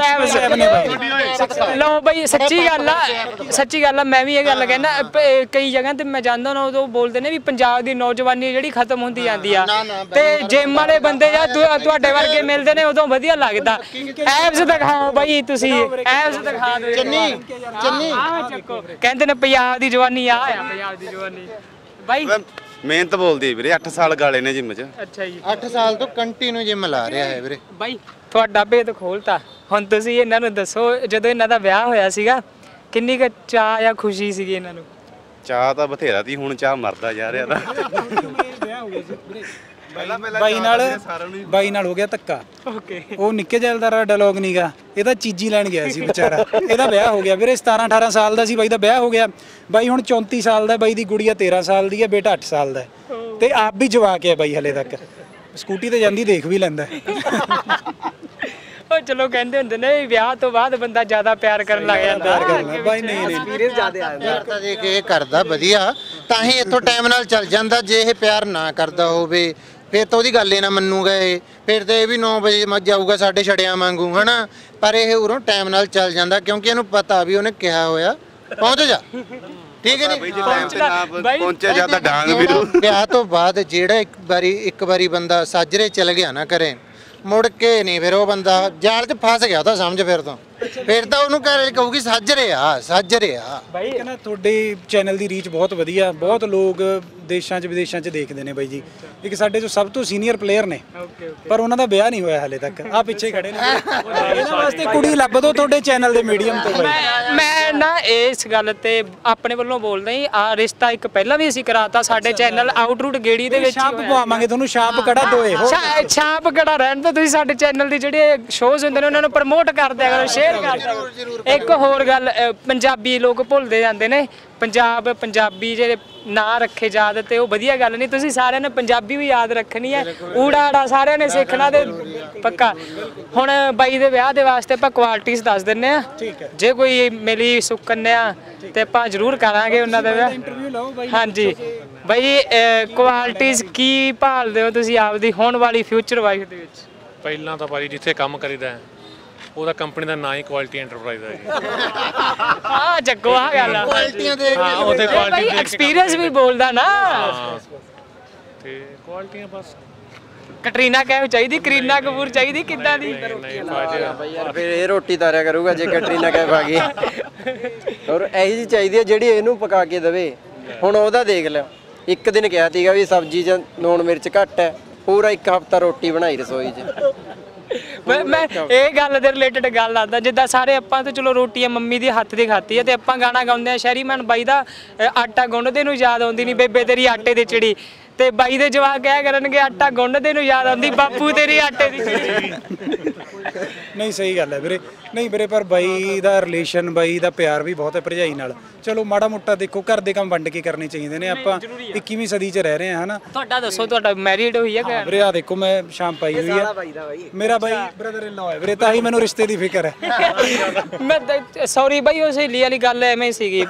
ਲਓ ਬਾਈ, ਸੱਚੀ ਗੱਲ ਆ। ਮੈਂ ਵੀ ਇਹ ਗੱਲ ਕਹਿੰਦਾ, ਕਈ ਜਗ੍ਹਾ ਤੇ ਮੈਂ ਜਾਂਦਾ ਨਾ, ਉਦੋਂ ਬੋਲਦੇ ਨੇ ਵੀ ਪੰਜਾਬ ਦੀ ਨੌਜਵਾਨੀ ਜਿਹੜੀ ਖਤਮ ਹੁੰਦੀ ਜਾਂਦੀ ਆ, ਤੇ ਜਿਮ ਵਾਲੇ ਬੰਦੇ ਜਾਂ ਤੁਹਾਡੇ ਵਰਗੇ ਮਿਲਦੇ ਨੇ, ਉਦੋਂ ਵਧੀਆ ਲੱਗਦਾ। ਐਪਸ ਦਿਖਾਓ ਬਾਈ, ਤੁਸੀਂ ਐਪਸ ਦਿਖਾ ਦਿਓ। ਚੰਨੀ ਕਹਿੰਦੇ ਨੇ ਪੰਜਾਬ ਦੀ ਜਵਾਨੀ ਆ ਪੰਜਾਬ ਦੀ ਜਵਾਨੀ। ਬਾਈ ਮਿਹਨਤ ਬੋਲਦੀ ਵੀਰੇ, 8 ਸਾਲ ਗਾਲੇ ਨੇ ਜਿੰਮ 'ਚ। ਅੱਛਾ ਜੀ, 8 ਸਾਲ ਤੋਂ ਕੰਟੀਨਿਊ ਜਿਮ ਲਾ ਰਿਹਾ ਹੈ ਵੀਰੇ। ਬਾਈ ਤੁਹਾਡਾ ਭੇਦ ਖੋਲਤਾ। ਹੁਣ ਤੁਸੀਂ ਇਹਨਾਂ ਨੂੰ ਦੱਸੋ, ਜਦੋਂ ਇਹਨਾਂ ਦਾ ਵਿਆਹ ਹੋਇਆ ਸੀਗਾ, ਕਿੰਨੀ ਕੁ ਚਾਅ ਜਾਂ ਖੁਸ਼ੀ ਸੀਗੀ ਇਹਨਾਂ ਨੂੰ? ਚਾਹ ਤਾਂ ਬਥੇਰਾ ਤੀ, ਹੁਣ ਚਾਹ ਮਰਦਾ ਜਾ ਰਿਹਾ। ਬਾਈ ਨਾਲ ਹੋ ਗਿਆ ਧੱਕਾ। ਓਕੇ, ਉਹ ਨਿੱਕੇ ਜੈਲਦਾਰ ਦਾ ਡਾਇਲੌਗ ਨਹੀਂਗਾ, ਇਹਦਾ ਚੀਜ਼ੀ ਲੈਣ ਗਿਆ ਸੀ ਵਿਚਾਰਾ। ਇਹਦਾ ਵਿਆਹ ਹੋ ਗਿਆ ਵੀਰੇ, 17-18 ਸਾਲ ਦਾ ਸੀ ਬਾਈ ਦਾ ਵਿਆਹ ਹੋ ਗਿਆ। ਬਾਈ ਹੁਣ 34 ਸਾਲ ਦਾ, ਬਾਈ ਦੀ ਗੁੜੀਆ 13 ਸਾਲ ਦੀ ਹੈ, ਬੇਟਾ 8 ਸਾਲ ਦਾ, ਤੇ ਆਪ ਵੀ ਜਵਾਕ ਹੈ ਬਾਈ ਹਲੇ ਤੱਕ। ਸਕੂਟੀ ਤੇ ਜਾਂਦੀ ਦੇਖ ਵੀ ਲੈਂਦਾ। ਉਹ ਚਲੋ ਕਹਿੰਦੇ ਹੁੰਦੇ ਨੇ ਵਿਆਹ ਤੋਂ ਬਾਅਦ ਬੰਦਾ ਜ਼ਿਆਦਾ ਪਿਆਰ ਕਰਨ ਲੱਗ ਜਾਂਦਾ। ਬਾਈ ਨਹੀਂ ਐਕਸਪੀਰੀਅੰਸ ਜ਼ਿਆਦਾ ਆ ਜਾਂਦਾ। ਤਾਂ ਜੇ ਕਿ ਇਹ ਕਰਦਾ ਵਧੀਆ, ਤਾਂ ਹੀ ਇੱਥੋਂ ਟਾਈਮ ਨਾਲ ਚੱਲ ਜਾਂਦਾ। ਜੇ ਇਹ ਪਿਆਰ ਨਾ ਕਰਦਾ ਹੋਵੇ, ਫਿਰ ਤਾਂ ਉਹਦੀ ਗੱਲ ਹੀ ਨਾ ਮੰਨੂਗਾ ਇਹ। ਫਿਰ ਤੇ ਇਹ ਵੀ 9 ਵਜੇ ਮੱਝ ਜਾਊਗਾ, ਸਾਡੇ ਛੜਿਆਂ ਵਾਂਗੂ, ਹਨਾ। ਪਰ ਇਹ ਉਰੋਂ ਟਾਈਮ ਨਾਲ ਚੱਲ ਜਾਂਦਾ, ਕਿਉਂਕਿ ਇਹਨੂੰ ਪਤਾ ਵੀ ਉਹਨੇ ਕਿਹਾ ਹੋਇਆ ਪਹੁੰਚ ਜਾ, ਠੀਕ ਹੈ ਨਹੀਂ। ਪਹੁੰਚਿਆ ਜਾਂਦਾ ਡਾਂਗ ਵੀਰੂ। ਵਿਆਹ ਤੋਂ ਬਾਅਦ ਜਿਹੜਾ ਇੱਕ ਵਾਰੀ ਬੰਦਾ ਸਾਜਰੇ ਚਲ ਗਿਆ ਨਾ ਘਰੇ, ਮੁੜ ਕੇ ਨਹੀਂ ਫਿਰ ਉਹ ਬੰਦਾ ਜਾਲ 'ਚ ਫਸ ਗਿਆ, ਤਾਂ ਸਮਝ। ਫਿਰ ਤਾਂ ਉਹਨੂੰ ਕਹੂਗੀ ਸਾਜਰੇ ਆ। ਬਾਈ ਕਹਿੰਦਾ ਤੁਹਾਡੇ ਚੈਨਲ ਦੀ ਰੀਚ ਬਹੁਤ ਵਧੀਆ, ਬਹੁਤ ਲੋਕ ਦੇਸ਼ਾਂ 'ਚ ਵਿਦੇਸ਼ਾਂ 'ਚ ਦੇਖਦੇ ਨੇ ਬਾਈ ਜੀ। ਇੱਕ ਸਾਡੇ ਜੋ ਸਭ ਤੋਂ ਸੀਨੀਅਰ ਪਲੇਅਰ ਨੇ, ਪਰ ਉਹਨਾਂ ਦਾ ਵਿਆਹ ਨਹੀਂ ਹੋਇਆ ਹਾਲੇ ਤੱਕ। ਆ ਪਿੱਛੇ ਖੜੇ ਨੇ, ਇਹਨਾਂ ਵਾਸਤੇ ਕੁੜੀ ਲੱਭ ਦੋ ਤੁਹਾਡੇ ਚੈਨਲ ਦੇ ਮੀਡੀਅਮ ਤੋਂ ਬਾਈ। ਮੈਂ ਨਾ ਇਸ ਗੱਲ ਤੇ ਆਪਣੇ ਵੱਲੋਂ ਬੋਲਦਾ ਹੀ, ਆ ਰਿਸ਼ਤਾ ਇੱਕ ਪਹਿਲਾਂ ਵੀ ਅਸੀਂ ਕਰਾਤਾ ਸਾਡੇ ਚੈਨਲ ਆਊਟਰੂਟ ਗੇੜੀ ਦੇ ਵਿੱਚ। ਛਾਪ ਪਵਾਵਾਂਗੇ ਤੁਹਾਨੂੰ, ਛਾਪ ਕੜਾ ਦੋਏ। ਛਾਪ ਕੜਾ ਰਹਿਣ ਤੋਂ ਤੁਸੀਂ ਸਾਡੇ ਚੈਨਲ ਦੀ ਜਿਹੜੇ ਸ਼ੋਜ਼ ਹੁੰਦੇ ਨੇ ਉਹਨਾਂ ਨੂੰ ਪ੍ਰਮੋਟ ਕਰ ਦਿਆ ਕਰੋ, ਸ਼ੇਅਰ ਕਰ ਦਿਆ ਕਰੋ। ਇੱਕ ਹੋਰ ਗੱਲ, ਪੰਜਾਬੀ ਲੋਕ ਭੁੱਲਦੇ ਜਾਂਦੇ ਨੇ। ਪੰਜਾਬੀ ਜਿਹੜੇ ਨਾਂ ਰੱਖੇ ਯਾਦ, ਤੇ ਉਹ ਵਧੀਆ ਗੱਲ ਨਹੀਂ। ਤੁਸੀਂ ਸਾਰਿਆਂ ਨੇ ਪੰਜਾਬੀ ਵੀ ਯਾਦ ਰੱਖਣੀ ਹੈ, ਊੜਾ ਆੜਾ ਸਾਰਿਆਂ ਨੇ ਸਿੱਖਣਾ ਤੇ ਪੱਕਾ। ਹੁਣ ਬਾਈ ਦੇ ਵਿਆਹ ਦੇ ਵਾਸਤੇ ਆਪਾਂ ਕੁਆਲਿਟੀਜ਼ ਦੱਸ ਦਿੰਨੇ ਆ। ਜੇ ਕੋਈ ਮਿਲੀ ਸੁਕੰਨਿਆ ਤੇ ਆਪਾਂ ਜ਼ਰੂਰ ਕਰਾਂਗੇ ਉਹਨਾਂ ਦਾ ਵਿਆਹ। ਹਾਂਜੀ ਬਾਈ, ਕੁਆਲਿਟੀਜ਼ ਕੀ ਭਾਲਦੇ ਹੋ ਤੁਸੀਂ ਆਪਦੀ ਹੋਣ ਵਾਲੀ ਫਿਊਚਰ ਵਾਈਫ ਦੇ ਵਿੱਚ? ਪਹਿਲਾਂ ਤਾਂ ਭਾਜੀ ਜਿੱਥੇ ਕੰਮ ਕਰੀਦਾ ਉਹਦਾ ਕੰਪਨੀ ਦਾ ਨਾਂ ਹੀ ਕੁਆਲਿਟੀ ਐਂਟਰਪ੍ਰਾਈਜ਼ ਹੈ ਜੀ। ਹਾਂ ਜੱਗੋ, ਆ ਗੱਲ ਆ। ਕੁਆਲਿਟੀਆਂ ਦੇਖ ਹਾਂ, ਉਹਦੇ ਕੁਆਲਿਟੀ ਦੇਖ ਕੇ ਐਕਸਪੀਰੀਅੰਸ ਵੀ ਬੋਲਦਾ ਨਾ। ਤੇ ਕੁਆਲਿਟੀਆਂ ਬਸ ਕਟਰੀਨਾ ਕੈਫ ਚਾਹੀਦੀ, ਕਰੀਨਾ ਕਪੂਰ ਚਾਹੀਦੀ, ਕਿੱਦਾਂ ਦੀ? ਨਹੀਂ ਫਾਇਦਾ ਬਈ ਯਾਰ ਫਿਰ ਇਹ ਰੋਟੀ ਤਾਰਿਆ ਕਰੂਗਾ ਜੇ ਕੈਟਰੀਨਾ ਕੈਫ ਆ ਗਈ। ਔਰ ਇਹੀ ਜੀ ਚਾਹੀਦੀ ਹੈ ਜਿਹੜੀ ਇਹਨੂੰ ਪਕਾ ਕੇ ਦੇਵੇ। ਹੁਣ ਉਹਦਾ ਦੇਖ ਲਿਆ, ਇੱਕ ਦਿਨ ਕਿਹਾ ਸੀਗਾ ਵੀ ਸਬਜ਼ੀ 'ਚ ਲੂਣ ਮਿਰਚ ਘੱਟ ਹੈ, ਪੂਰਾ ਇੱਕ ਹਫ਼ਤਾ ਰੋਟੀ ਬਣਾਈ ਰਸੋਈ 'ਚ। ਮੈਂ ਇਹ ਗੱਲ ਦੇ ਰਿਲੇਟਡ ਗੱਲ ਆਦਾ, ਜਿੱਦਾਂ ਸਾਰੇ ਆਪਾਂ ਤੇ ਚਲੋ ਰੋਟੀਆਂ ਮੰਮੀ ਦੀ ਹੱਥ ਦੀ ਖਾਤੀ ਹੈ, ਤੇ ਆਪਾਂ ਗਾਣਾ ਗਾਉਂਦੇ ਆ ਸ਼ਹਿਰੀਮਨ ਬਾਈ ਦਾ ਆਟਾ ਗੁੰਨਦੇ ਨੂੰ ਯਾਦ ਆਉਂਦੀ ਨਹੀਂ ਬੇਬੇ ਤੇਰੀ ਆਟੇ ਦੀ ਚਿੜੀ, ਤੇ ਬਾਈ ਦੇ ਜਵਾਕ ਕਹਿ ਕਰਨਗੇ ਆਟਾ ਗੁੰਨਦੇ ਨੂੰ ਯਾਦ ਆਉਂਦੀ ਬਾਪੂ ਤੇਰੀ ਆਟੇ ਦੀ ਚਿੜੀ। ਨਹੀਂ ਸਹੀ ਗੱਲ ਹੈ ਵੀਰੇ, ਨਹੀਂ ਵੀਰੇ, ਪਰ ਬਾਈ ਦਾ ਰਿਲੇਸ਼ਨ, ਬਾਈ ਦਾ ਪਿਆਰ ਵੀ ਬਹੁਤ ਹੈ ਭਰਜਾਈ ਨਾਲ। ਚਲੋ ਮਾੜਾ ਮੋਟਾ ਦੇਖੋ, ਘਰ ਦੇ ਕੰਮ ਵੰਡ ਕੇ ਕਰਨੇ ਚਾਹੀਦੇ ਨੇ। ਆਪਾਂ 21ਵੀਂ ਸਦੀ 'ਚ ਰਹਿ ਰਹੇ ਹਾਂ, ਹਨਾ। ਤੁਹਾਡਾ ਦੱਸੋ, ਤੁਹਾਡਾ ਮੈਰਿਡ ਹੋਈ ਹੈ ਕਿ? ਵੀਰੇ ਆ ਦੇਖੋ, ਮੈਂ ਸ਼ਾਮ ਪਾਈ ਹੋਈ ਹੈ, ਮੇਰਾ ਬਾਈ ਬ੍ਰਦਰ ਇਨ ਲਾ ਹੈ ਵੀਰੇ, ਤਾਂ ਹੀ ਮੈਨੂੰ ਰਿਸ਼ਤੇ ਦੀ ਫਿਕਰ ਹੈ। ਮੈਂ ਸੌਰੀ ਬਾਈ, ਉਹ ਸਹੇਲੀ ਵਾਲੀ ਗੱਲ ਐਵੇਂ ਹੀ ਸੀਗੀ।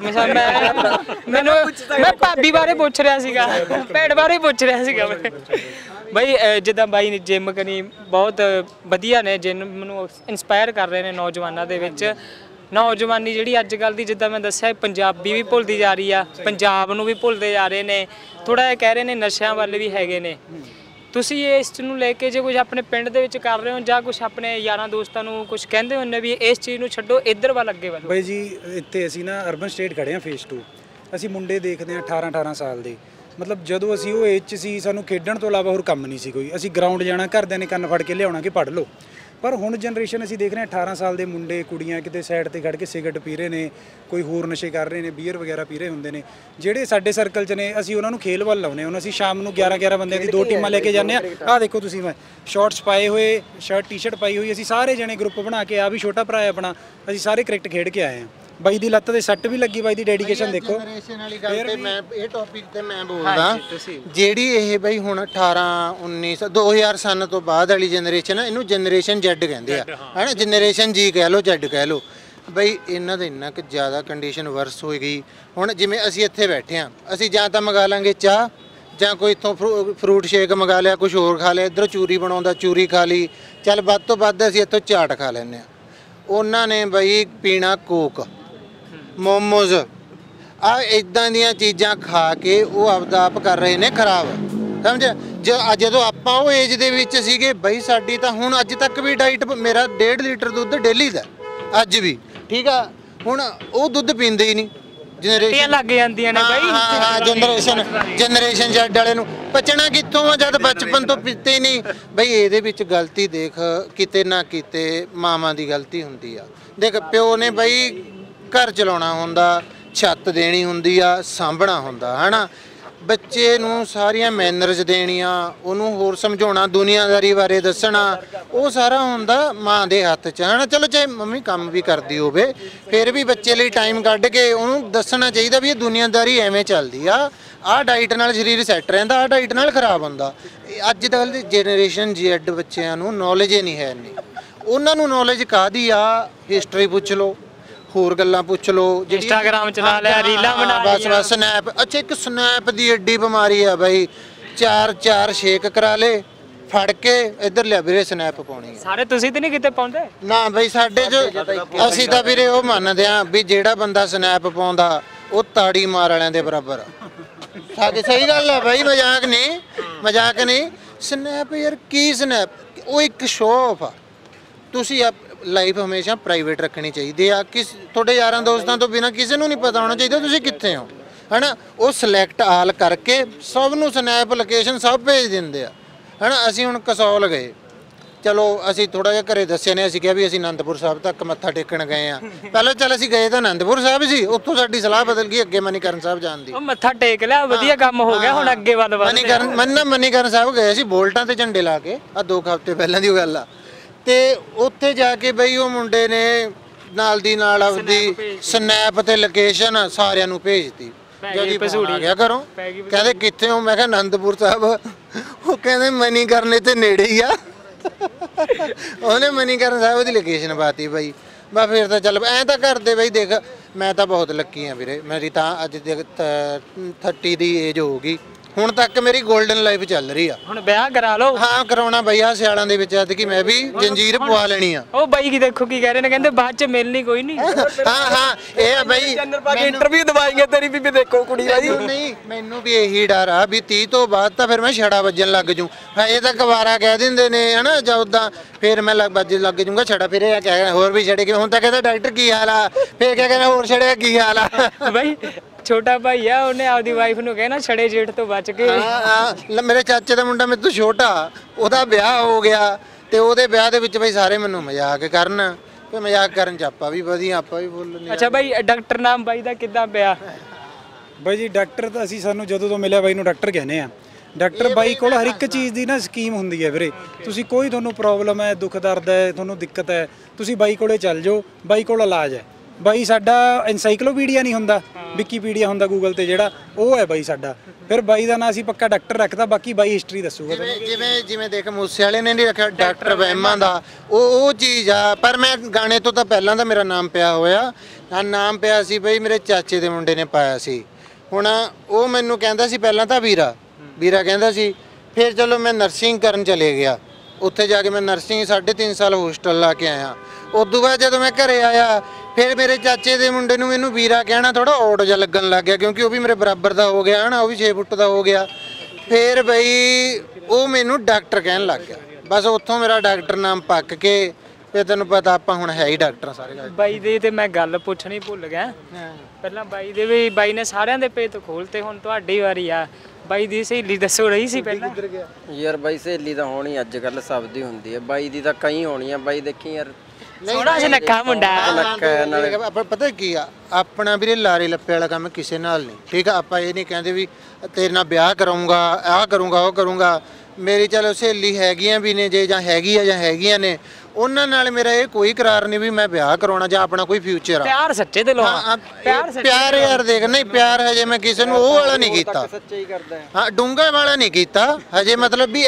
ਮੈਨੂੰ ਮੈਂ ਭਾਬੀ ਬਾਰੇ ਪੁੱਛ ਰਿਹਾ ਸੀਗਾ, ਭੈਣ ਬਾਰੇ ਪੁੱਛ ਰਿਹਾ ਸੀਗਾ ਬਾਈ। ਜਿੱਦਾਂ ਬਾਈ ਨੇ ਜਿਮ ਕਰੀ ਬਹੁਤ ਵਧੀਆ ਨੇ, ਜਿੰਨ ਮੈਨੂੰ ਇਨਸਪਾਇਰ ਕਰ ਰਹੇ ਨੇ ਨੌਜਵਾਨਾਂ ਦੇ ਵਿੱਚ। ਨੌਜਵਾਨੀ ਜਿਹੜੀ ਅੱਜ ਕੱਲ੍ਹ ਦੀ, ਜਿੱਦਾਂ ਮੈਂ ਦੱਸਿਆ, ਪੰਜਾਬੀ ਵੀ ਭੁੱਲਦੀ ਜਾ ਰਹੀ ਆ, ਪੰਜਾਬ ਨੂੰ ਵੀ ਭੁੱਲਦੇ ਜਾ ਰਹੇ ਨੇ, ਥੋੜਾ ਜਿਹਾ ਕਹਿ ਰਹੇ ਨੇ ਨਸ਼ਿਆਂ ਵੱਲ ਵੀ ਹੈਗੇ ਨੇ। ਤੁਸੀਂ ਇਸ ਨੂੰ ਲੈ ਕੇ ਜੇ ਕੁਝ ਆਪਣੇ ਪਿੰਡ ਦੇ ਵਿੱਚ ਕਰ ਰਹੇ ਹੋ, ਜਾਂ ਕੁਝ ਆਪਣੇ ਯਾਰਾਂ ਦੋਸਤਾਂ ਨੂੰ ਕੁਝ ਕਹਿੰਦੇ ਹੋ ਨੇ ਵੀ ਇਸ ਚੀਜ਼ ਨੂੰ ਛੱਡੋ, ਇੱਧਰ ਵੱਲ ਅੱਗੇ ਵਧੋ? ਬਾਈ ਜੀ, ਇੱਥੇ ਅਸੀਂ ਨਾ ਅਰਬਨ ਸਟੇਟ ਖੜੇ ਹਾਂ, ਫੇਸ 2। ਅਸੀਂ ਮੁੰਡੇ ਦੇਖਦੇ ਹਾਂ 18-18 ਸਾਲ ਦੇ, ਮਤਲਬ ਜਦੋਂ ਅਸੀਂ ਉਹ ਏਜ 'ਚ ਸੀ, ਸਾਨੂੰ ਖੇਡਣ ਤੋਂ ਇਲਾਵਾ ਹੋਰ ਕੰਮ ਨਹੀਂ ਸੀ ਕੋਈ। ਅਸੀਂ ਗਰਾਊਂਡ ਜਾਣਾ, ਘਰਦਿਆਂ ਨੇ ਕੰਨ ਫੜ ਕੇ ਲਿਆਉਣਾ ਕਿ ਪੜ੍ਹ ਲਓ। ਪਰ ਹੁਣ ਜਨਰੇਸ਼ਨ ਅਸੀਂ ਦੇਖ ਰਹੇ ਹਾਂ 18 ਸਾਲ ਦੇ ਮੁੰਡੇ ਕੁੜੀਆਂ ਕਿਤੇ ਸਾਈਡ ਤੇ ਖੜ ਕੇ ਸਿਗਰਟ ਪੀ ਰਹੇ ਨੇ, ਕੋਈ ਹੋਰ ਨਸ਼ੇ ਕਰ ਰਹੇ ਨੇ, ਬੀਅਰ ਵਗੈਰਾ ਪੀ ਰਹੇ ਹੁੰਦੇ ਨੇ। ਜਿਹੜੇ ਸਾਡੇ ਸਰਕਲ 'ਚ ਨੇ, ਅਸੀਂ ਉਹਨਾਂ ਨੂੰ ਖੇਲ ਵੱਲ ਲਾਉਂਦੇ ਹਾਂ। ਹੁਣ ਅਸੀਂ ਸ਼ਾਮ ਨੂੰ 11-11 ਬੰਦਿਆਂ ਦੀ 2 ਟੀਮਾਂ ਲੈ ਕੇ ਜਾਂਦੇ ਹਾਂ। ਆਹ ਦੇਖੋ ਤੁਸੀਂ, ਮੈਂ ਸ਼ਾਰਟਸ ਪਾਏ ਹੋਏ, ਸ਼ਰਟ ਟੀ-ਸ਼ਰਟ ਪਾਈ ਹੋਈ, ਅਸੀਂ ਸਾਰੇ ਜਣੇ ਗਰੁੱਪ ਬਣਾ ਕੇ, ਆ ਵੀ ਛੋਟਾ ਭਰਾ ਹੈ ਆਪਣਾ, ਅਸੀਂ ਸਾਰੇ ਕ੍ਰਿਕਟ ਖੇਡ ਕੇ ਆਏ ਹਾਂ। ਬਾਈ ਦੀ ਲੱਤ ਤੇ ਸੱਟ ਵੀ ਲੱਗੀ, ਬਾਈ ਦੀ ਡੈਡੀਕੇਸ਼ਨ ਦੇਖੋ। ਜਨਰੇਸ਼ਨ ਵਾਲੀ ਗੱਲ ਤੇ ਮੈਂ ਇਹ ਟੌਪਿਕ ਤੇ ਮੈਂ ਬੋਲਦਾ, ਜਿਹੜੀ ਇਹ ਬਈ ਹੁਣ 18 19 2000 ਸਨ ਤੋਂ ਬਾਅਦ ਵਾਲੀ ਜਨਰੇਸ਼ਨ ਆ, ਇਹਨੂੰ ਜਨਰੇਸ਼ਨ Z ਕਹਿੰਦੇ ਆ, ਹੈਨਾ। ਜਨਰੇਸ਼ਨ ਜੀ ਕਹਿ ਲਓ, Z ਕਹਿ ਲਓ। ਬਈ ਇਹਨਾਂ ਦਾ ਇੰਨਾ ਕਿ ਜ਼ਿਆਦਾ ਕੰਡੀਸ਼ਨ ਵਰਸ ਹੋ ਗਈ। ਹੁਣ ਜਿਵੇਂ ਅਸੀਂ ਇੱਥੇ ਬੈਠੇ ਆ, ਅਸੀਂ ਜਾਂ ਤਾਂ ਮੰਗਾ ਲਾਂਗੇ ਚਾਹ, ਜਾਂ ਕੋਈ ਇੱਥੋਂ ਫਰੂਟ ਸ਼ੇਕ ਮੰਗਾ ਲਿਆ, ਕੁਝ ਹੋਰ ਖਾ ਲਿਆ, ਇੱਧਰ ਚੂਰੀ ਬਣਾਉਂਦਾ ਚੂਰੀ ਖਾ ਲਈ, ਚੱਲ ਵੱਧ ਤੋਂ ਵੱਧ ਅਸੀਂ ਇੱਥੋਂ ਚਾਟ ਖਾ ਲੈਂਦੇ ਆ। ਉਹਨਾਂ ਨੇ ਬਈ ਪੀਣਾ ਕੋਕ, ਮੋਮੋਜ਼, ਆ ਇਦਾਂ ਦੀਆਂ ਚੀਜ਼ਾਂ ਖਾ ਕੇ ਉਹ ਆਪਦਾ ਆਪ ਕਰ ਰਹੇ ਨੇ ਖਰਾਬ, ਸਮਝ। ਜਦੋਂ ਆਪਾਂ ਉਹ ਏਜ ਦੇ ਵਿੱਚ ਸੀਗੇ ਬਈ, ਸਾਡੀ ਤਾਂ ਹੁਣ ਅੱਜ ਤੱਕ ਵੀ ਡਾਈਟ, ਮੇਰਾ 1.5 ਲੀਟਰ ਦੁੱਧ ਡੇਲੀ ਦਾ ਅੱਜ ਵੀ, ਠੀਕ ਆ। ਹੁਣ ਉਹ ਦੁੱਧ ਪੀਂਦੇ ਹੀ ਨਹੀਂ। ਜਨਰੇਸ਼ਨ ਲੱਗ ਜਾਂਦੀਆਂ ਨੇ ਬਾਈ। ਹਾਂ, ਜਨਰੇਸ਼ਨ Z ਵਾਲੇ ਨੂੰ ਪਚਣਾ ਕਿੱਥੋਂ ਆ, ਜਦ ਬਚਪਨ ਤੋਂ ਪੀਤੇ ਨਹੀਂ। ਬਈ ਇਹਦੇ ਵਿੱਚ ਗਲਤੀ ਦੇਖ, ਕਿਤੇ ਨਾ ਕਿਤੇ ਮਾਵਾਂ ਦੀ ਗਲਤੀ ਹੁੰਦੀ ਆ। ਦੇਖ, ਪਿਓ ਨੇ ਬਈ ਘਰ ਚਲਾਉਣਾ ਹੁੰਦਾ, ਛੱਤ ਦੇਣੀ ਹੁੰਦੀ ਆ, ਸਾਂਭਣਾ ਹੁੰਦਾ, ਹਨਾ। ਬੱਚੇ ਨੂੰ ਸਾਰੀਆਂ ਮੈਨਰਸ ਦੇਣੀਆਂ, ਉਹਨੂੰ ਹੋਰ ਸਮਝਾਉਣਾ, ਦੁਨੀਆਦਾਰੀ ਬਾਰੇ ਦੱਸਣਾ, ਉਹ ਸਾਰਾ ਹੁੰਦਾ ਮਾਂ ਦੇ ਹੱਥ 'ਚ, ਹਨਾ। ਚਲੋ ਚਾਹੇ ਮੰਮੀ ਕੰਮ ਵੀ ਕਰਦੀ ਹੋਵੇ, ਫਿਰ ਵੀ ਬੱਚੇ ਲਈ ਟਾਈਮ ਕੱਢ ਕੇ ਉਹਨੂੰ ਦੱਸਣਾ ਚਾਹੀਦਾ ਵੀ ਇਹ ਦੁਨੀਆਦਾਰੀ ਐਵੇਂ ਚੱਲਦੀ ਆ, ਆਹ ਡਾਈਟ ਨਾਲ ਸਰੀਰ ਸੈੱਟ ਰਹਿੰਦਾ, ਆਹ ਡਾਈਟ ਨਾਲ ਖਰਾਬ ਹੁੰਦਾ। ਅੱਜ ਕੱਲ੍ਹ ਦੀ ਜਨਰੇਸ਼ਨ Z ਬੱਚਿਆਂ ਨੂੰ ਨੌਲੇਜ ਹੀ ਨਹੀਂ ਹੈ ਇੰਨੀ। ਉਹਨਾਂ ਨੂੰ ਨੌਲੇਜ ਕਾਹਦੀ ਆ? ਹਿਸਟਰੀ ਪੁੱਛ ਲਓ, ਹੋਰ ਗੱਲਾਂ ਪੁੱਛ ਲਓ, ਇੰਸਟਾਗ੍ਰਾਮ ਚਲਾ ਲਿਆ, ਰੀਲਾਂ ਬਣਾ ਲਿਆ, ਬਸ ਸਨੈਪ। ਅੱਛਾ, ਇੱਕ ਸਨੈਪ ਦੀ ਏਡੀ ਬਿਮਾਰੀ ਆ ਬਾਈ, 4 ਸ਼ੇਕ ਕਰਾ ਲੇ, ਫੜ ਕੇ ਇੱਧਰ ਲਿਆ ਵੀਰੇ ਸਨੈਪ ਪਾਉਣੀ। ਸਾਰੇ ਤੁਸੀਂ ਤੇ ਨਹੀਂ ਕਿਤੇ ਪਾਉਂਦੇ? ਨਾ ਬਈ, ਸਾਡੇ 'ਚ ਅਸੀਂ ਤਾਂ ਵੀਰੇ ਉਹ ਮੰਨਦੇ ਆ ਵੀ ਜਿਹੜਾ ਬੰਦਾ ਸਨੈਪ ਪਾਉਂਦਾ ਉਹ ਤਾੜੀ ਮਾਰ ਵਾਲਿਆਂ ਦੇ ਬਰਾਬਰ ਆ। ਸਾਡੇ ਸਹੀ ਗੱਲ ਆ ਬਾਈ, ਮਜ਼ਾਕ ਨਹੀਂ। ਸਨੈਪ ਯਾਰ ਕੀ ਸਨੈਪ, ਉਹ ਇੱਕ ਸ਼ੋਅ ਆਫ ਆ। ਤੁਸੀਂ ਲਾਈਫ ਹਮੇਸ਼ਾ ਪ੍ਰਾਈਵੇਟ ਰੱਖਣੀ ਚਾਹੀਦੀ ਆ। ਤੁਹਾਡੇ ਯਾਰਾਂ ਦੋਸਤਾਂ ਤੋਂ ਬਿਨਾਂ ਕਿਸੇ ਨੂੰ ਨਹੀਂ ਪਤਾ ਹੋਣਾ ਚਾਹੀਦਾ ਤੁਸੀਂ ਕਿੱਥੇ ਹੋ, ਹਨਾ। ਉਹ ਸਿਲੈਕਟ ਆਲ ਕਰਕੇ ਸਭ ਨੂੰ ਸਨੈਪ ਲੋਕੇਸ਼ਨ ਸਭ ਭੇਜ ਦਿੰਦੇ ਆ, ਹਨਾ। ਅਸੀਂ ਹੁਣ ਕਸੌਲ ਗਏ, ਚਲੋ ਅਸੀਂ ਥੋੜਾ ਜਿਹਾ ਘਰੇ ਦੱਸਿਆ ਨੇ, ਅਸੀਂ ਕਿਹਾ ਵੀ ਅਸੀਂ ਅਨੰਦਪੁਰ ਸਾਹਿਬ ਤੱਕ ਮੱਥਾ ਟੇਕਣ ਗਏ ਆ। ਪਹਿਲਾਂ ਚੱਲ ਅਸੀਂ ਗਏ ਤਾਂ ਅਨੰਦਪੁਰ ਸਾਹਿਬ ਸੀ, ਉੱਥੋਂ ਸਾਡੀ ਸਲਾਹ ਬਦਲ ਗਈ ਅੱਗੇ ਮਨੀਕਰਨ ਸਾਹਿਬ ਜਾਣ ਦੀ। ਉਹ ਮੱਥਾ ਟੇਕ ਲਿਆ, ਵਧੀਆ ਕੰਮ ਹੋ ਗਿਆ, ਹੁਣ ਅੱਗੇ ਵੱਧ ਮਨੀਕਰਨ ਸਾਹਿਬ ਗਏ ਸੀ ਬੋਲਟਾਂ ਤੇ ਝੰਡੇ ਲਾ ਕੇ, ਆ 2 ਹਫ਼ਤੇ ਪਹਿਲਾਂ ਦੀ ਗੱਲ ਆ। ਤੇ ਉੱਥੇ ਜਾ ਕੇ ਬਈ ਉਹ ਮੁੰਡੇ ਨੇ ਨਾਲ ਦੀ ਨਾਲ ਆਪਦੀ ਸਨੈਪ ਤੇ ਲੋਕੇਸ਼ਨ ਸਾਰਿਆਂ ਨੂੰ ਭੇਜਤੀ। ਜਦੀ ਆ ਗਿਆ ਘਰੋਂ, ਕਹਿੰਦੇ ਕਿੱਥੇ ਹੋ? ਮੈਂ ਕਿਹਾ ਅਨੰਦਪੁਰ ਸਾਹਿਬ। ਉਹ ਕਹਿੰਦੇ ਮਨੀਕਰਨ ਤੇ ਨੇੜੇ ਹੀ ਆ। ਉਹਨੇ ਮਨੀਕਰਨ ਸਾਹਿਬ ਦੀ ਲੋਕੇਸ਼ਨ ਪਾਤੀ ਬਾਈ। ਬਸ ਫਿਰ ਤਾਂ ਚੱਲ ਐਂ ਤਾਂ ਕਰਦੇ ਬਈ। ਦੇਖ, ਮੈਂ ਤਾਂ ਬਹੁਤ ਲੱਕੀ ਆ ਵੀਰੇ, ਮੇਰੀ ਤਾਂ ਅੱਜ 30 ਦੀ ਏਜ ਹੋ ਗਈ, ਹੁਣ ਤੱਕ ਮੇਰੀ 골ਡਨ ਲਾਈਫ ਚੱਲ ਰਹੀ ਆ। ਹੁਣ ਵਿਆਹ ਕਰਾ ਲਓ। ਹਾਂ, ਕਰਾਉਣਾ ਬਈ ਆ ਸਿਆਲਾਂ ਦੇ ਵਿੱਚ, ਅੱਜ ਕਿ ਮੈਂ ਵੀ ਜੰਜੀਰ ਪਵਾ ਲੈਣੀ ਆ। ਉਹ ਬਾਈ ਕੀ ਦੇਖੋ ਕੀ ਕਹਿ ਰਹੇ ਨੇ, ਕਹਿੰਦੇ ਬਾਅਦ ਚ ਮਿਲਣੀ ਕੋਈ ਨਹੀਂ। ਹਾਂ, ਇਹ ਆ ਬਈ, ਇੰਟਰਵਿਊ ਦਵਾਏਂਗੇ ਤੇਰੀ ਵੀ ਦੇਖੋ ਕੁੜੀ ਦਾ ਜੀ। ਨਹੀਂ, ਮੈਨੂੰ ਵੀ ਇਹੀ ਡਰ ਆ ਵੀ 30 ਤੋਂ ਬਾਅਦ ਤਾਂ ਫਿਰ ਮੈਂ ਛੜਾ ਵੱਜਣ ਲੱਗ ਜੂ। ਹਜੇ ਤਾਂ ਕੁਵਾਰਾ ਕਹਿ ਦਿੰਦੇ ਨੇ, ਹਨਾ, ਜਾਂ ਉਦਾਂ ਫਿਰ ਮੈਂ ਲੱਗ ਜੂੰਗਾ ਛੜਾ। ਫਿਰ ਇਹ ਕਹਿ ਹੋਰ ਵੀ ਛੜੇ ਕਿ ਹੁਣ ਤਾਂ ਕਹਿੰਦਾ ਡਾਕਟਰ ਕੀ ਹਾਲ ਆ, ਫਿਰ ਕਿਆ ਕਹਿੰਦਾ ਹੋਰ ਛੜਿਆ ਕੀ ਹਾਲ ਆ। ਬਾਈ ਛੋਟਾ ਭਾਈ ਆ, ਉਹਨੇ ਆਪਦੀ ਵਾਈਫ ਨੂੰ ਕਹਿਣਾ ਛੜੇ ਜੇਠ ਤੋਂ ਬਚ ਕੇ। ਹਾਂ, ਮੇਰੇ ਚਾਚੇ ਦਾ ਮੁੰਡਾ ਮੇਰੇ ਤੋਂ ਛੋਟਾ, ਉਹਦਾ ਵਿਆਹ ਹੋ ਗਿਆ ਤੇ ਉਹਦੇ ਵਿਆਹ ਦੇ ਵਿੱਚ ਬਈ ਸਾਰੇ ਮੈਨੂੰ ਮਜ਼ਾਕ ਕਰਨ ਤੇ ਮਜ਼ਾਕ ਕਰਨ ਚ ਆਪਾਂ ਵੀ ਵਧੀਆ, ਆਪਾਂ ਵੀ ਬੋਲਣੇ। ਅੱਛਾ ਬਾਈ ਡਾਕਟਰ ਨਾਮ ਬਾਈ ਦਾ ਕਿੱਦਾਂ ਪਿਆ? ਬਾਈ ਜੀ ਡਾਕਟਰ ਤਾਂ ਅਸੀਂ ਸਾਨੂੰ ਜਦੋਂ ਤੋਂ ਮਿਲਿਆ ਬਾਈ ਨੂੰ ਡਾਕਟਰ ਕਹਿੰਦੇ ਆ। ਡਾਕਟਰ ਬਾਈ ਕੋਲ ਹਰ ਇੱਕ ਚੀਜ਼ ਦੀ ਨਾ ਸਕੀਮ ਹੁੰਦੀ ਹੈ ਵੀਰੇ। ਤੁਸੀਂ ਕੋਈ ਤੁਹਾਨੂੰ ਪ੍ਰੋਬਲਮ ਹੈ, ਦੁੱਖ ਦਰਦ ਹੈ, ਤੁਹਾਨੂੰ ਦਿੱਕਤ ਹੈ, ਤੁਸੀਂ ਬਾਈ ਕੋਲੇ ਚੱਲ ਜਾਓ, ਬਾਈ ਕੋਲ ਇਲਾਜ ਹੈ। ਬਾਈ ਸਾਡਾ ਐਨਸਾਈਕਲੋਪੀਡੀਆ ਨਹੀਂ ਹੁੰਦਾ, ਵਿਕੀਪੀਡੀਆ ਹੁੰਦਾ ਗੂਗਲ ਤੇ ਜਿਹੜਾ, ਉਹ ਹੈ ਬਾਈ ਸਾਡਾ। ਫਿਰ ਬਾਈ ਦਾ ਨਾਂ ਅਸੀਂ ਪੱਕਾ ਡਾਕਟਰ ਰੱਖਦਾ, ਬਾਕੀ ਬਾਈ ਹਿਸਟਰੀ ਦੱਸੂਗਾ। ਜਿਵੇਂ ਦੇਖ ਮੂਸੇ ਵਾਲੇ ਨੇ ਨਹੀਂ ਰੱਖਿਆ ਡਾਕਟਰ ਵਹਿਮਾਂ ਦਾ, ਉਹ ਚੀਜ਼ ਆ। ਪਰ ਮੈਂ ਗਾਣੇ ਤੋਂ ਤਾਂ ਪਹਿਲਾਂ ਦਾ ਮੇਰਾ ਨਾਮ ਪਿਆ ਹੋਇਆ, ਨਾਮ ਪਿਆ ਸੀ ਬਈ ਮੇਰੇ ਚਾਚੇ ਦੇ ਮੁੰਡੇ ਨੇ ਪਾਇਆ ਸੀ। ਹੁਣ ਉਹ ਮੈਨੂੰ ਕਹਿੰਦਾ ਸੀ ਪਹਿਲਾਂ ਤਾਂ ਵੀਰਾ ਕਹਿੰਦਾ ਸੀ। ਫਿਰ ਚਲੋ ਮੈਂ ਨਰਸਿੰਗ ਕਰਨ ਚਲੇ ਗਿਆ, ਉੱਥੇ ਜਾ ਕੇ ਮੈਂ ਨਰਸਿੰਗ 3.5 ਸਾਲ ਹੋਸਟਲ ਲਾ ਕੇ ਆਇਆ। ਉਦੋਂ ਬਾਅਦ ਜਦੋਂ ਮੈਂ ਘਰੇ ਆਇਆ, ਫਿਰ ਮੇਰੇ ਚਾਚੇ ਦੇ ਮੁੰਡੇ ਨੂੰ ਮੈਨੂੰ ਵੀਰਾ ਕਹਿਣਾ ਥੋੜਾ ਔਡ ਜਿਹਾ ਲੱਗਣ ਲੱਗ ਗਿਆ, ਕਿਉਂਕਿ ਉਹ ਵੀ ਮੇਰੇ ਬਰਾਬਰ ਦਾ ਹੋ ਗਿਆ ਹਨਾ, ਉਹ ਵੀ 6 ਫੁੱਟ ਦਾ ਹੋ ਗਿਆ। ਫਿਰ ਬਈ ਉਹ ਮੈਨੂੰ ਡਾਕਟਰ ਕਹਿਣ ਲੱਗ ਗਿਆ। ਬਸ ਉੱਥੋਂ ਮੇਰਾ ਡਾਕਟਰ ਨਾਮ ਪੱਕ ਕੇ ਫਿਰ ਤੈਨੂੰ ਪਤਾ ਆਪਾਂ ਹੁਣ ਹੈ ਹੀ ਡਾਕਟਰ ਸਾਰੇ। ਬਾਈ ਦੇ ਤੇ ਮੈਂ ਗੱਲ ਪੁੱਛਣੀ ਭੁੱਲ ਗਿਆ, ਪਹਿਲਾਂ ਬਾਈ ਦੇ ਵੀ ਬਾਈ ਨੇ ਸਾਰਿਆਂ ਦੇ ਪੇਤ ਖੋਲਤੇ, ਹੁਣ ਤੁਹਾਡੀ ਵਾਰੀ ਆ। ਬਾਈ ਦੀ ਸਹੇਲੀ ਦੱਸੋ ਰਹੀ ਸੀ ਪਹਿਲਾਂ? ਯਾਰ ਬਾਈ ਸਹੇਲੀ ਤਾਂ ਹੋਣੀ ਅੱਜ ਕੱਲ ਸਭ ਦੀ ਹੁੰਦੀ ਹੈ, ਬਾਈ ਦੀ ਤਾਂ ਕਈ ਹੋਣੀ ਆ। ਬਾਈ ਦੇਖੀ ਯਾਰ ਸੋਹਣਾ ਸੁਨੱਖਾ ਮੁੰਡਾ। ਆਪਾਂ ਪਤਾ ਕੀ ਆ, ਆਪਣਾ ਵੀਰੇ ਲਾਰੇ ਲੱਪੇ ਵਾਲਾ ਕੰਮ ਕਿਸੇ ਨਾਲ ਨਹੀਂ, ਠੀਕ ਆ। ਆਪਾਂ ਇਹ ਨਹੀਂ ਕਹਿੰਦੇ ਵੀ ਤੇਰੇ ਨਾਲ ਵਿਆਹ ਕਰਾਉਂਗਾ, ਆਹ ਕਰੂੰਗਾ, ਉਹ ਕਰੂੰਗਾ। ਮੇਰੀ ਚਲੋ ਸਹੇਲੀ ਹੈਗੀਆਂ ਵੀ ਨੇ, ਜੇ ਜਾਂ ਹੈਗੀ ਆ ਜਾਂ ਹੈਗੀਆਂ ਨੇ, ਉਹਨਾਂ ਨਾਲ ਮੇਰਾ ਇਹ ਕੋਈ ਕਰਾਰ ਨਹੀਂ ਵੀ ਮੈਂ ਵਿਆਹ ਕਰਾਉਣਾ ਜਾਂ ਆਪਣਾ ਕੋਈ ਫਿਊਚਰ ਆ। ਪਿਆਰ ਸੱਚੇ ਦਿਲੋਂ, ਪਿਆਰ ਯਾਰ ਦੇਖ, ਨਹੀਂ ਪਿਆਰ ਹਜੇ ਮੈਂ ਕਿਸੇ ਨੂੰ ਉਹ ਵਾਲਾ ਨਹੀਂ ਕੀਤਾ, ਹਾਂ ਡੂੰਘਾ ਵਾਲਾ ਨਹੀਂ ਕੀਤਾ ਹਜੇ। ਮਤਲਬ ਵੀ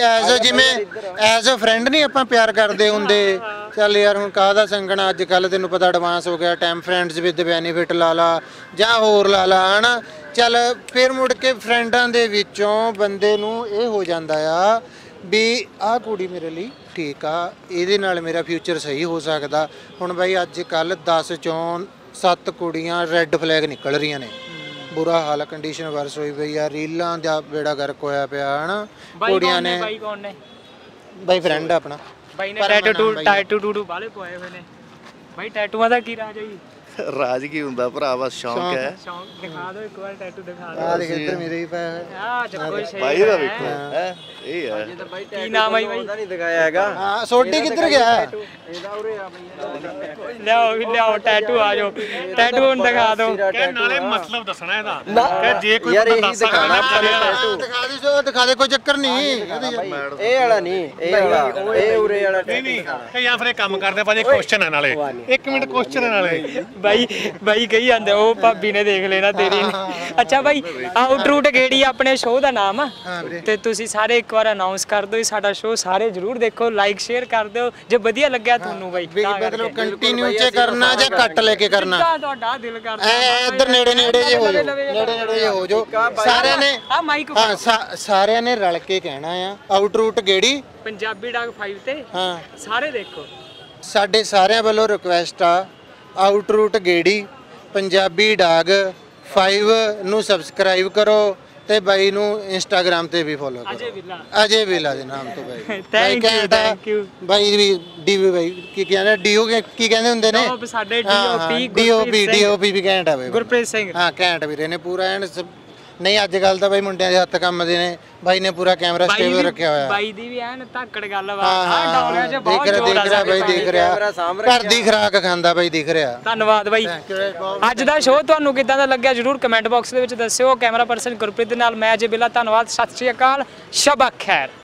ਐਜ਼ ਅ ਫਰੈਂਡ ਨਹੀਂ ਆਪਾਂ ਪਿਆਰ ਕਰਦੇ ਹੁੰਦੇ। ਚੱਲ ਯਾਰ ਹੁਣ ਕਾਹਦਾ ਸੰਗਣਾ, ਅੱਜ ਕੱਲ ਤੈਨੂੰ ਪਤਾ ਐਡਵਾਂਸ ਹੋ ਗਿਆ ਟਾਈਮ, ਫਰੈਂਡਸ ਵਿਦ ਬੈਨੀਫਿਟ ਲਾ ਲਾ ਜਾਂ ਹੋਰ ਲਾ ਲਾ ਹਨਾ। ਚੱਲ ਫਿਰ ਮੁੜ ਕੇ ਫਰੈਂਡਾਂ ਦੇ ਵਿੱਚੋਂ ਬੰਦੇ ਨੂੰ ਇਹ ਹੋ ਜਾਂਦਾ ਆ ਵੀ ਆਹ ਕੁੜੀ ਮੇਰੇ ਲਈ ਠੀਕ ਆ, ਇਹਦੇ ਨਾਲ ਮੇਰਾ ਫਿਊਚਰ ਸਹੀ ਹੋ ਸਕਦਾ। ਹੁਣ ਬਾਈ ਅੱਜ ਕੱਲ 10 ਚੋਂ 7 ਕੁੜੀਆਂ ਰੈੱਡ ਫਲੈਗ ਨਿਕਲ ਰਹੀਆਂ ਨੇ, ਬੁਰਾ ਹਾਲ, ਕੰਡੀਸ਼ਨ ਵਰਸ ਹੋਈ ਪਈ ਆ, ਰੀਲਾਂ ਦਾ ਬੇੜਾ ਗਰਕ ਹੋਇਆ ਪਿਆ ਹਨਾ। ਕੁੜੀਆਂ ਨੇ ਬਾਈ ਕੌਣ ਨੇ? ਬਾਈ ਫਰੈਂਡ ਆਪਣਾ। ਬਾਈ ਨੇ ਟੈਟੂ ਵਾਲੇ ਪਵਾਏ ਹੋਏ ਨੇ। ਬਾਈ ਟੈਟੂਆਂ ਦਾ ਕੀ ਰਾਜ ਹੈ ਜੀ? ਰਾਜ ਕੀ ਹੁੰਦਾ ਭਰਾ, ਬਸ ਸ਼ੌਂਕ ਹੈ। ਸ਼ੌਂਕ ਦਿਖਾ ਦਿਓ ਇੱਕ ਵਾਰ, ਟੈਟੂ ਦਿਖਾ ਦਿਓ। ਆਹ ਦੇਖ ਇੱਧਰ ਮੇਰੇ ਵੀ ਪਾਇਆ ਹੋਇਆ। ਆਹ ਚੱਕੋ ਸ਼ੇਰ ਬਾਈ ਦਾ ਵੇਖੋ ਹੈ, ਇਹ ਹੈ। ਕੀ ਨਾਮ ਹੈ ਬਾਈ? ਉਹਦਾ ਨਹੀਂ ਦਿਖਾਇਆ ਹੈਗਾ। ਹਾਂ ਸੋਢੀ ਕਿੱਧਰ ਗਿਆ? ਇਹਦਾ ਉਰੇ ਆ ਬਈ, ਲਿਆਓ ਟੈਟੂ ਆ ਜਾਓ, ਟੈਟੂ ਹੁਣ ਦਿਖਾ ਦਿਓ। ਕਿ ਨਾਲੇ ਮਤਲਬ ਦੱਸਣਾ ਇਹਦਾ ਕਿ ਜੇ ਕੋਈ ਬੰਦਾ ਦੱਸ ਸਕਦਾ ਦਿਖਾ ਦੇ ਕੋਈ ਚੱਕਰ ਨਹੀਂ। ਇਹ ਵਾਲਾ ਨਹੀਂ, ਇਹ ਵਾਲਾ, ਇਹ ਉਰੇ ਵਾਲਾ ਨਹੀਂ ਕਿ ਜਾਂ ਫਿਰ ਇਹ ਕੰਮ ਕਰਦੇ ਭਾਜੀ, ਕੁਐਸਚਨ ਹੈ ਨਾਲੇ 1 ਮਿੰਟ ਕੁਐਸਚਨ ਹੈ ਨਾਲੇ। ਬਾਈ ਕਹੀ ਜਾਂਦੇ ਉਹ ਭਾਬੀ ਨੇ ਦੇਖ ਲੈਣਾ ਤੇਰੀ। ਅੱਛਾ ਬਾਈ, ਆਊਟਰੂਟ ਗੇੜੀ ਆਪਣੇ ਸ਼ੋਅ ਦਾ ਨਾਮ ਆ, ਤੇ ਤੁਸੀਂ ਸਾਰੇ ਇੱਕ ਵਾਰ ਅਨਾਉਂਸ ਕਰ ਦਿਓ ਸਾਡਾ ਸ਼ੋਅ ਸਾਰੇ ਜਰੂਰ ਦੇਖੋ, ਲਾਈਕ ਸ਼ੇਅਰ ਕਰ ਦਿਓ ਜੇ ਵਧੀਆ ਲੱਗਿਆ ਤੁਹਾਨੂੰ ਬਾਈ। ਮਤਲਬ ਕੰਟੀਨਿਊ ਚ ਕਰਨਾ ਜਾਂ ਕੱਟ ਲੈ ਕੇ ਕਰਨਾ? ਤੁਹਾਡਾ ਦਿਲ ਕਰਦਾ ਇੱਧਰ ਨੇੜੇ ਜੇ ਹੋ ਜਾਓ, ਨੇੜੇ ਜੇ ਹੋ ਜਾਓ। ਸਾਰਿਆਂ ਨੇ ਆ ਮਾਈਕ ਸਾਰਿਆਂ ਨੇ ਰਲ ਕੇ ਕਹਿਣਾ ਆ ਆਊਟਰੂਟ ਗੇੜੀ ਪੰਜਾਬੀ ਡਾਕ 5 ਤੇ। ਹਾਂ ਸਾਰੇ ਦੇਖੋ। ਸਾਡੇ ਸਾਰਿਆਂ ਵੱਲੋਂ ਰਿਕੁਐਸਟ ਆ, ਆਊਟਰੂਟ ਗੇੜੀ ਪੰਜਾਬੀ ਡਾਗ 5 ਨੂੰ ਸਬਸਕ੍ਰਾਈਬ ਕਰੋ ਤੇ ਬਾਈ ਨੂੰ ਇੰਸਟਾਗ੍ਰam ਤੇ ਵੀ ਫੋਲੋ ਕਰੋ, ਅਜੇ ਵਿਲਾ ਦੇ ਨਾਮ ਤੋਂ ਬਾਈ। ਥੈਂਕ ਯੂ ਬਾਈ ਵੀ ਡੀਓ ਬਾਈ ਕੀ ਕਹਿੰਦੇ, ਡੀਓ ਕੀ ਕਹਿੰਦੇ ਹੁੰਦੇ ਨੇ ਸਾਡੇ ਡੀਓਪੀ ਵੀ ਘੈਂਟ ਬਾਈ, ਗੁਰਪ੍ਰੀਤ ਸਿੰਘ। ਹਾਂ ਘੈਂਟ ਵੀਰੇ ਨੇ ਪੂਰਾ ਐਨ ਨਹੀਂ ਅੱਜ ਕੱਲ ਤਾਂ ਬਾਈ ਮੁੰਡਿਆਂ ਦੇ ਹੱਥ ਕੰਮ ਦੇ ਨੇ, ਬਾਈ ਨੇ ਪੂਰਾ ਕੈਮਰਾ ਸਟੇਬਲ ਰੱਖਿਆ ਹੋਇਆ। ਬਾਈ ਦੀ ਵੀ ਐਨ ਧੱਕੜ ਗੱਲਬਾਤ ਹਾਂ ਡੌਲਿਆਂ 'ਚ ਬਹੁਤ ਜ਼ੋਰ ਆ। ਦੇਖ ਰਿਹਾ ਬਾਈ, ਦੇਖ ਰਿਹਾ ਘਰ ਦੀ ਖੁਰਾਕ ਖਾਂਦਾ ਬਾਈ, ਦਿਖ ਰਿਹਾ। ਧੰਨਵਾਦ ਬਾਈ। ਅੱਜ ਦਾ ਸ਼ੋਅ ਤੁਹਾਨੂੰ ਕਿੱਦਾਂ ਦਾ ਲੱਗਿਆ ਜਰੂਰ ਕਮੈਂਟ ਬਾਕਸ ਦੇ ਵਿੱਚ ਦੱਸਿਓ। ਕੈਮਰਾ ਪਰਸਨ ਗੁਰਪ੍ਰੀਤ ਦੇ ਨਾਲ ਮੈਂ ਅਜੇ ਬਿੱਲਾ, ਧੰਨਵਾਦ, ਸਤਿ ਸ਼੍ਰੀ ਅਕਾਲ, ਸ਼ਬਾ ਖੈਰ।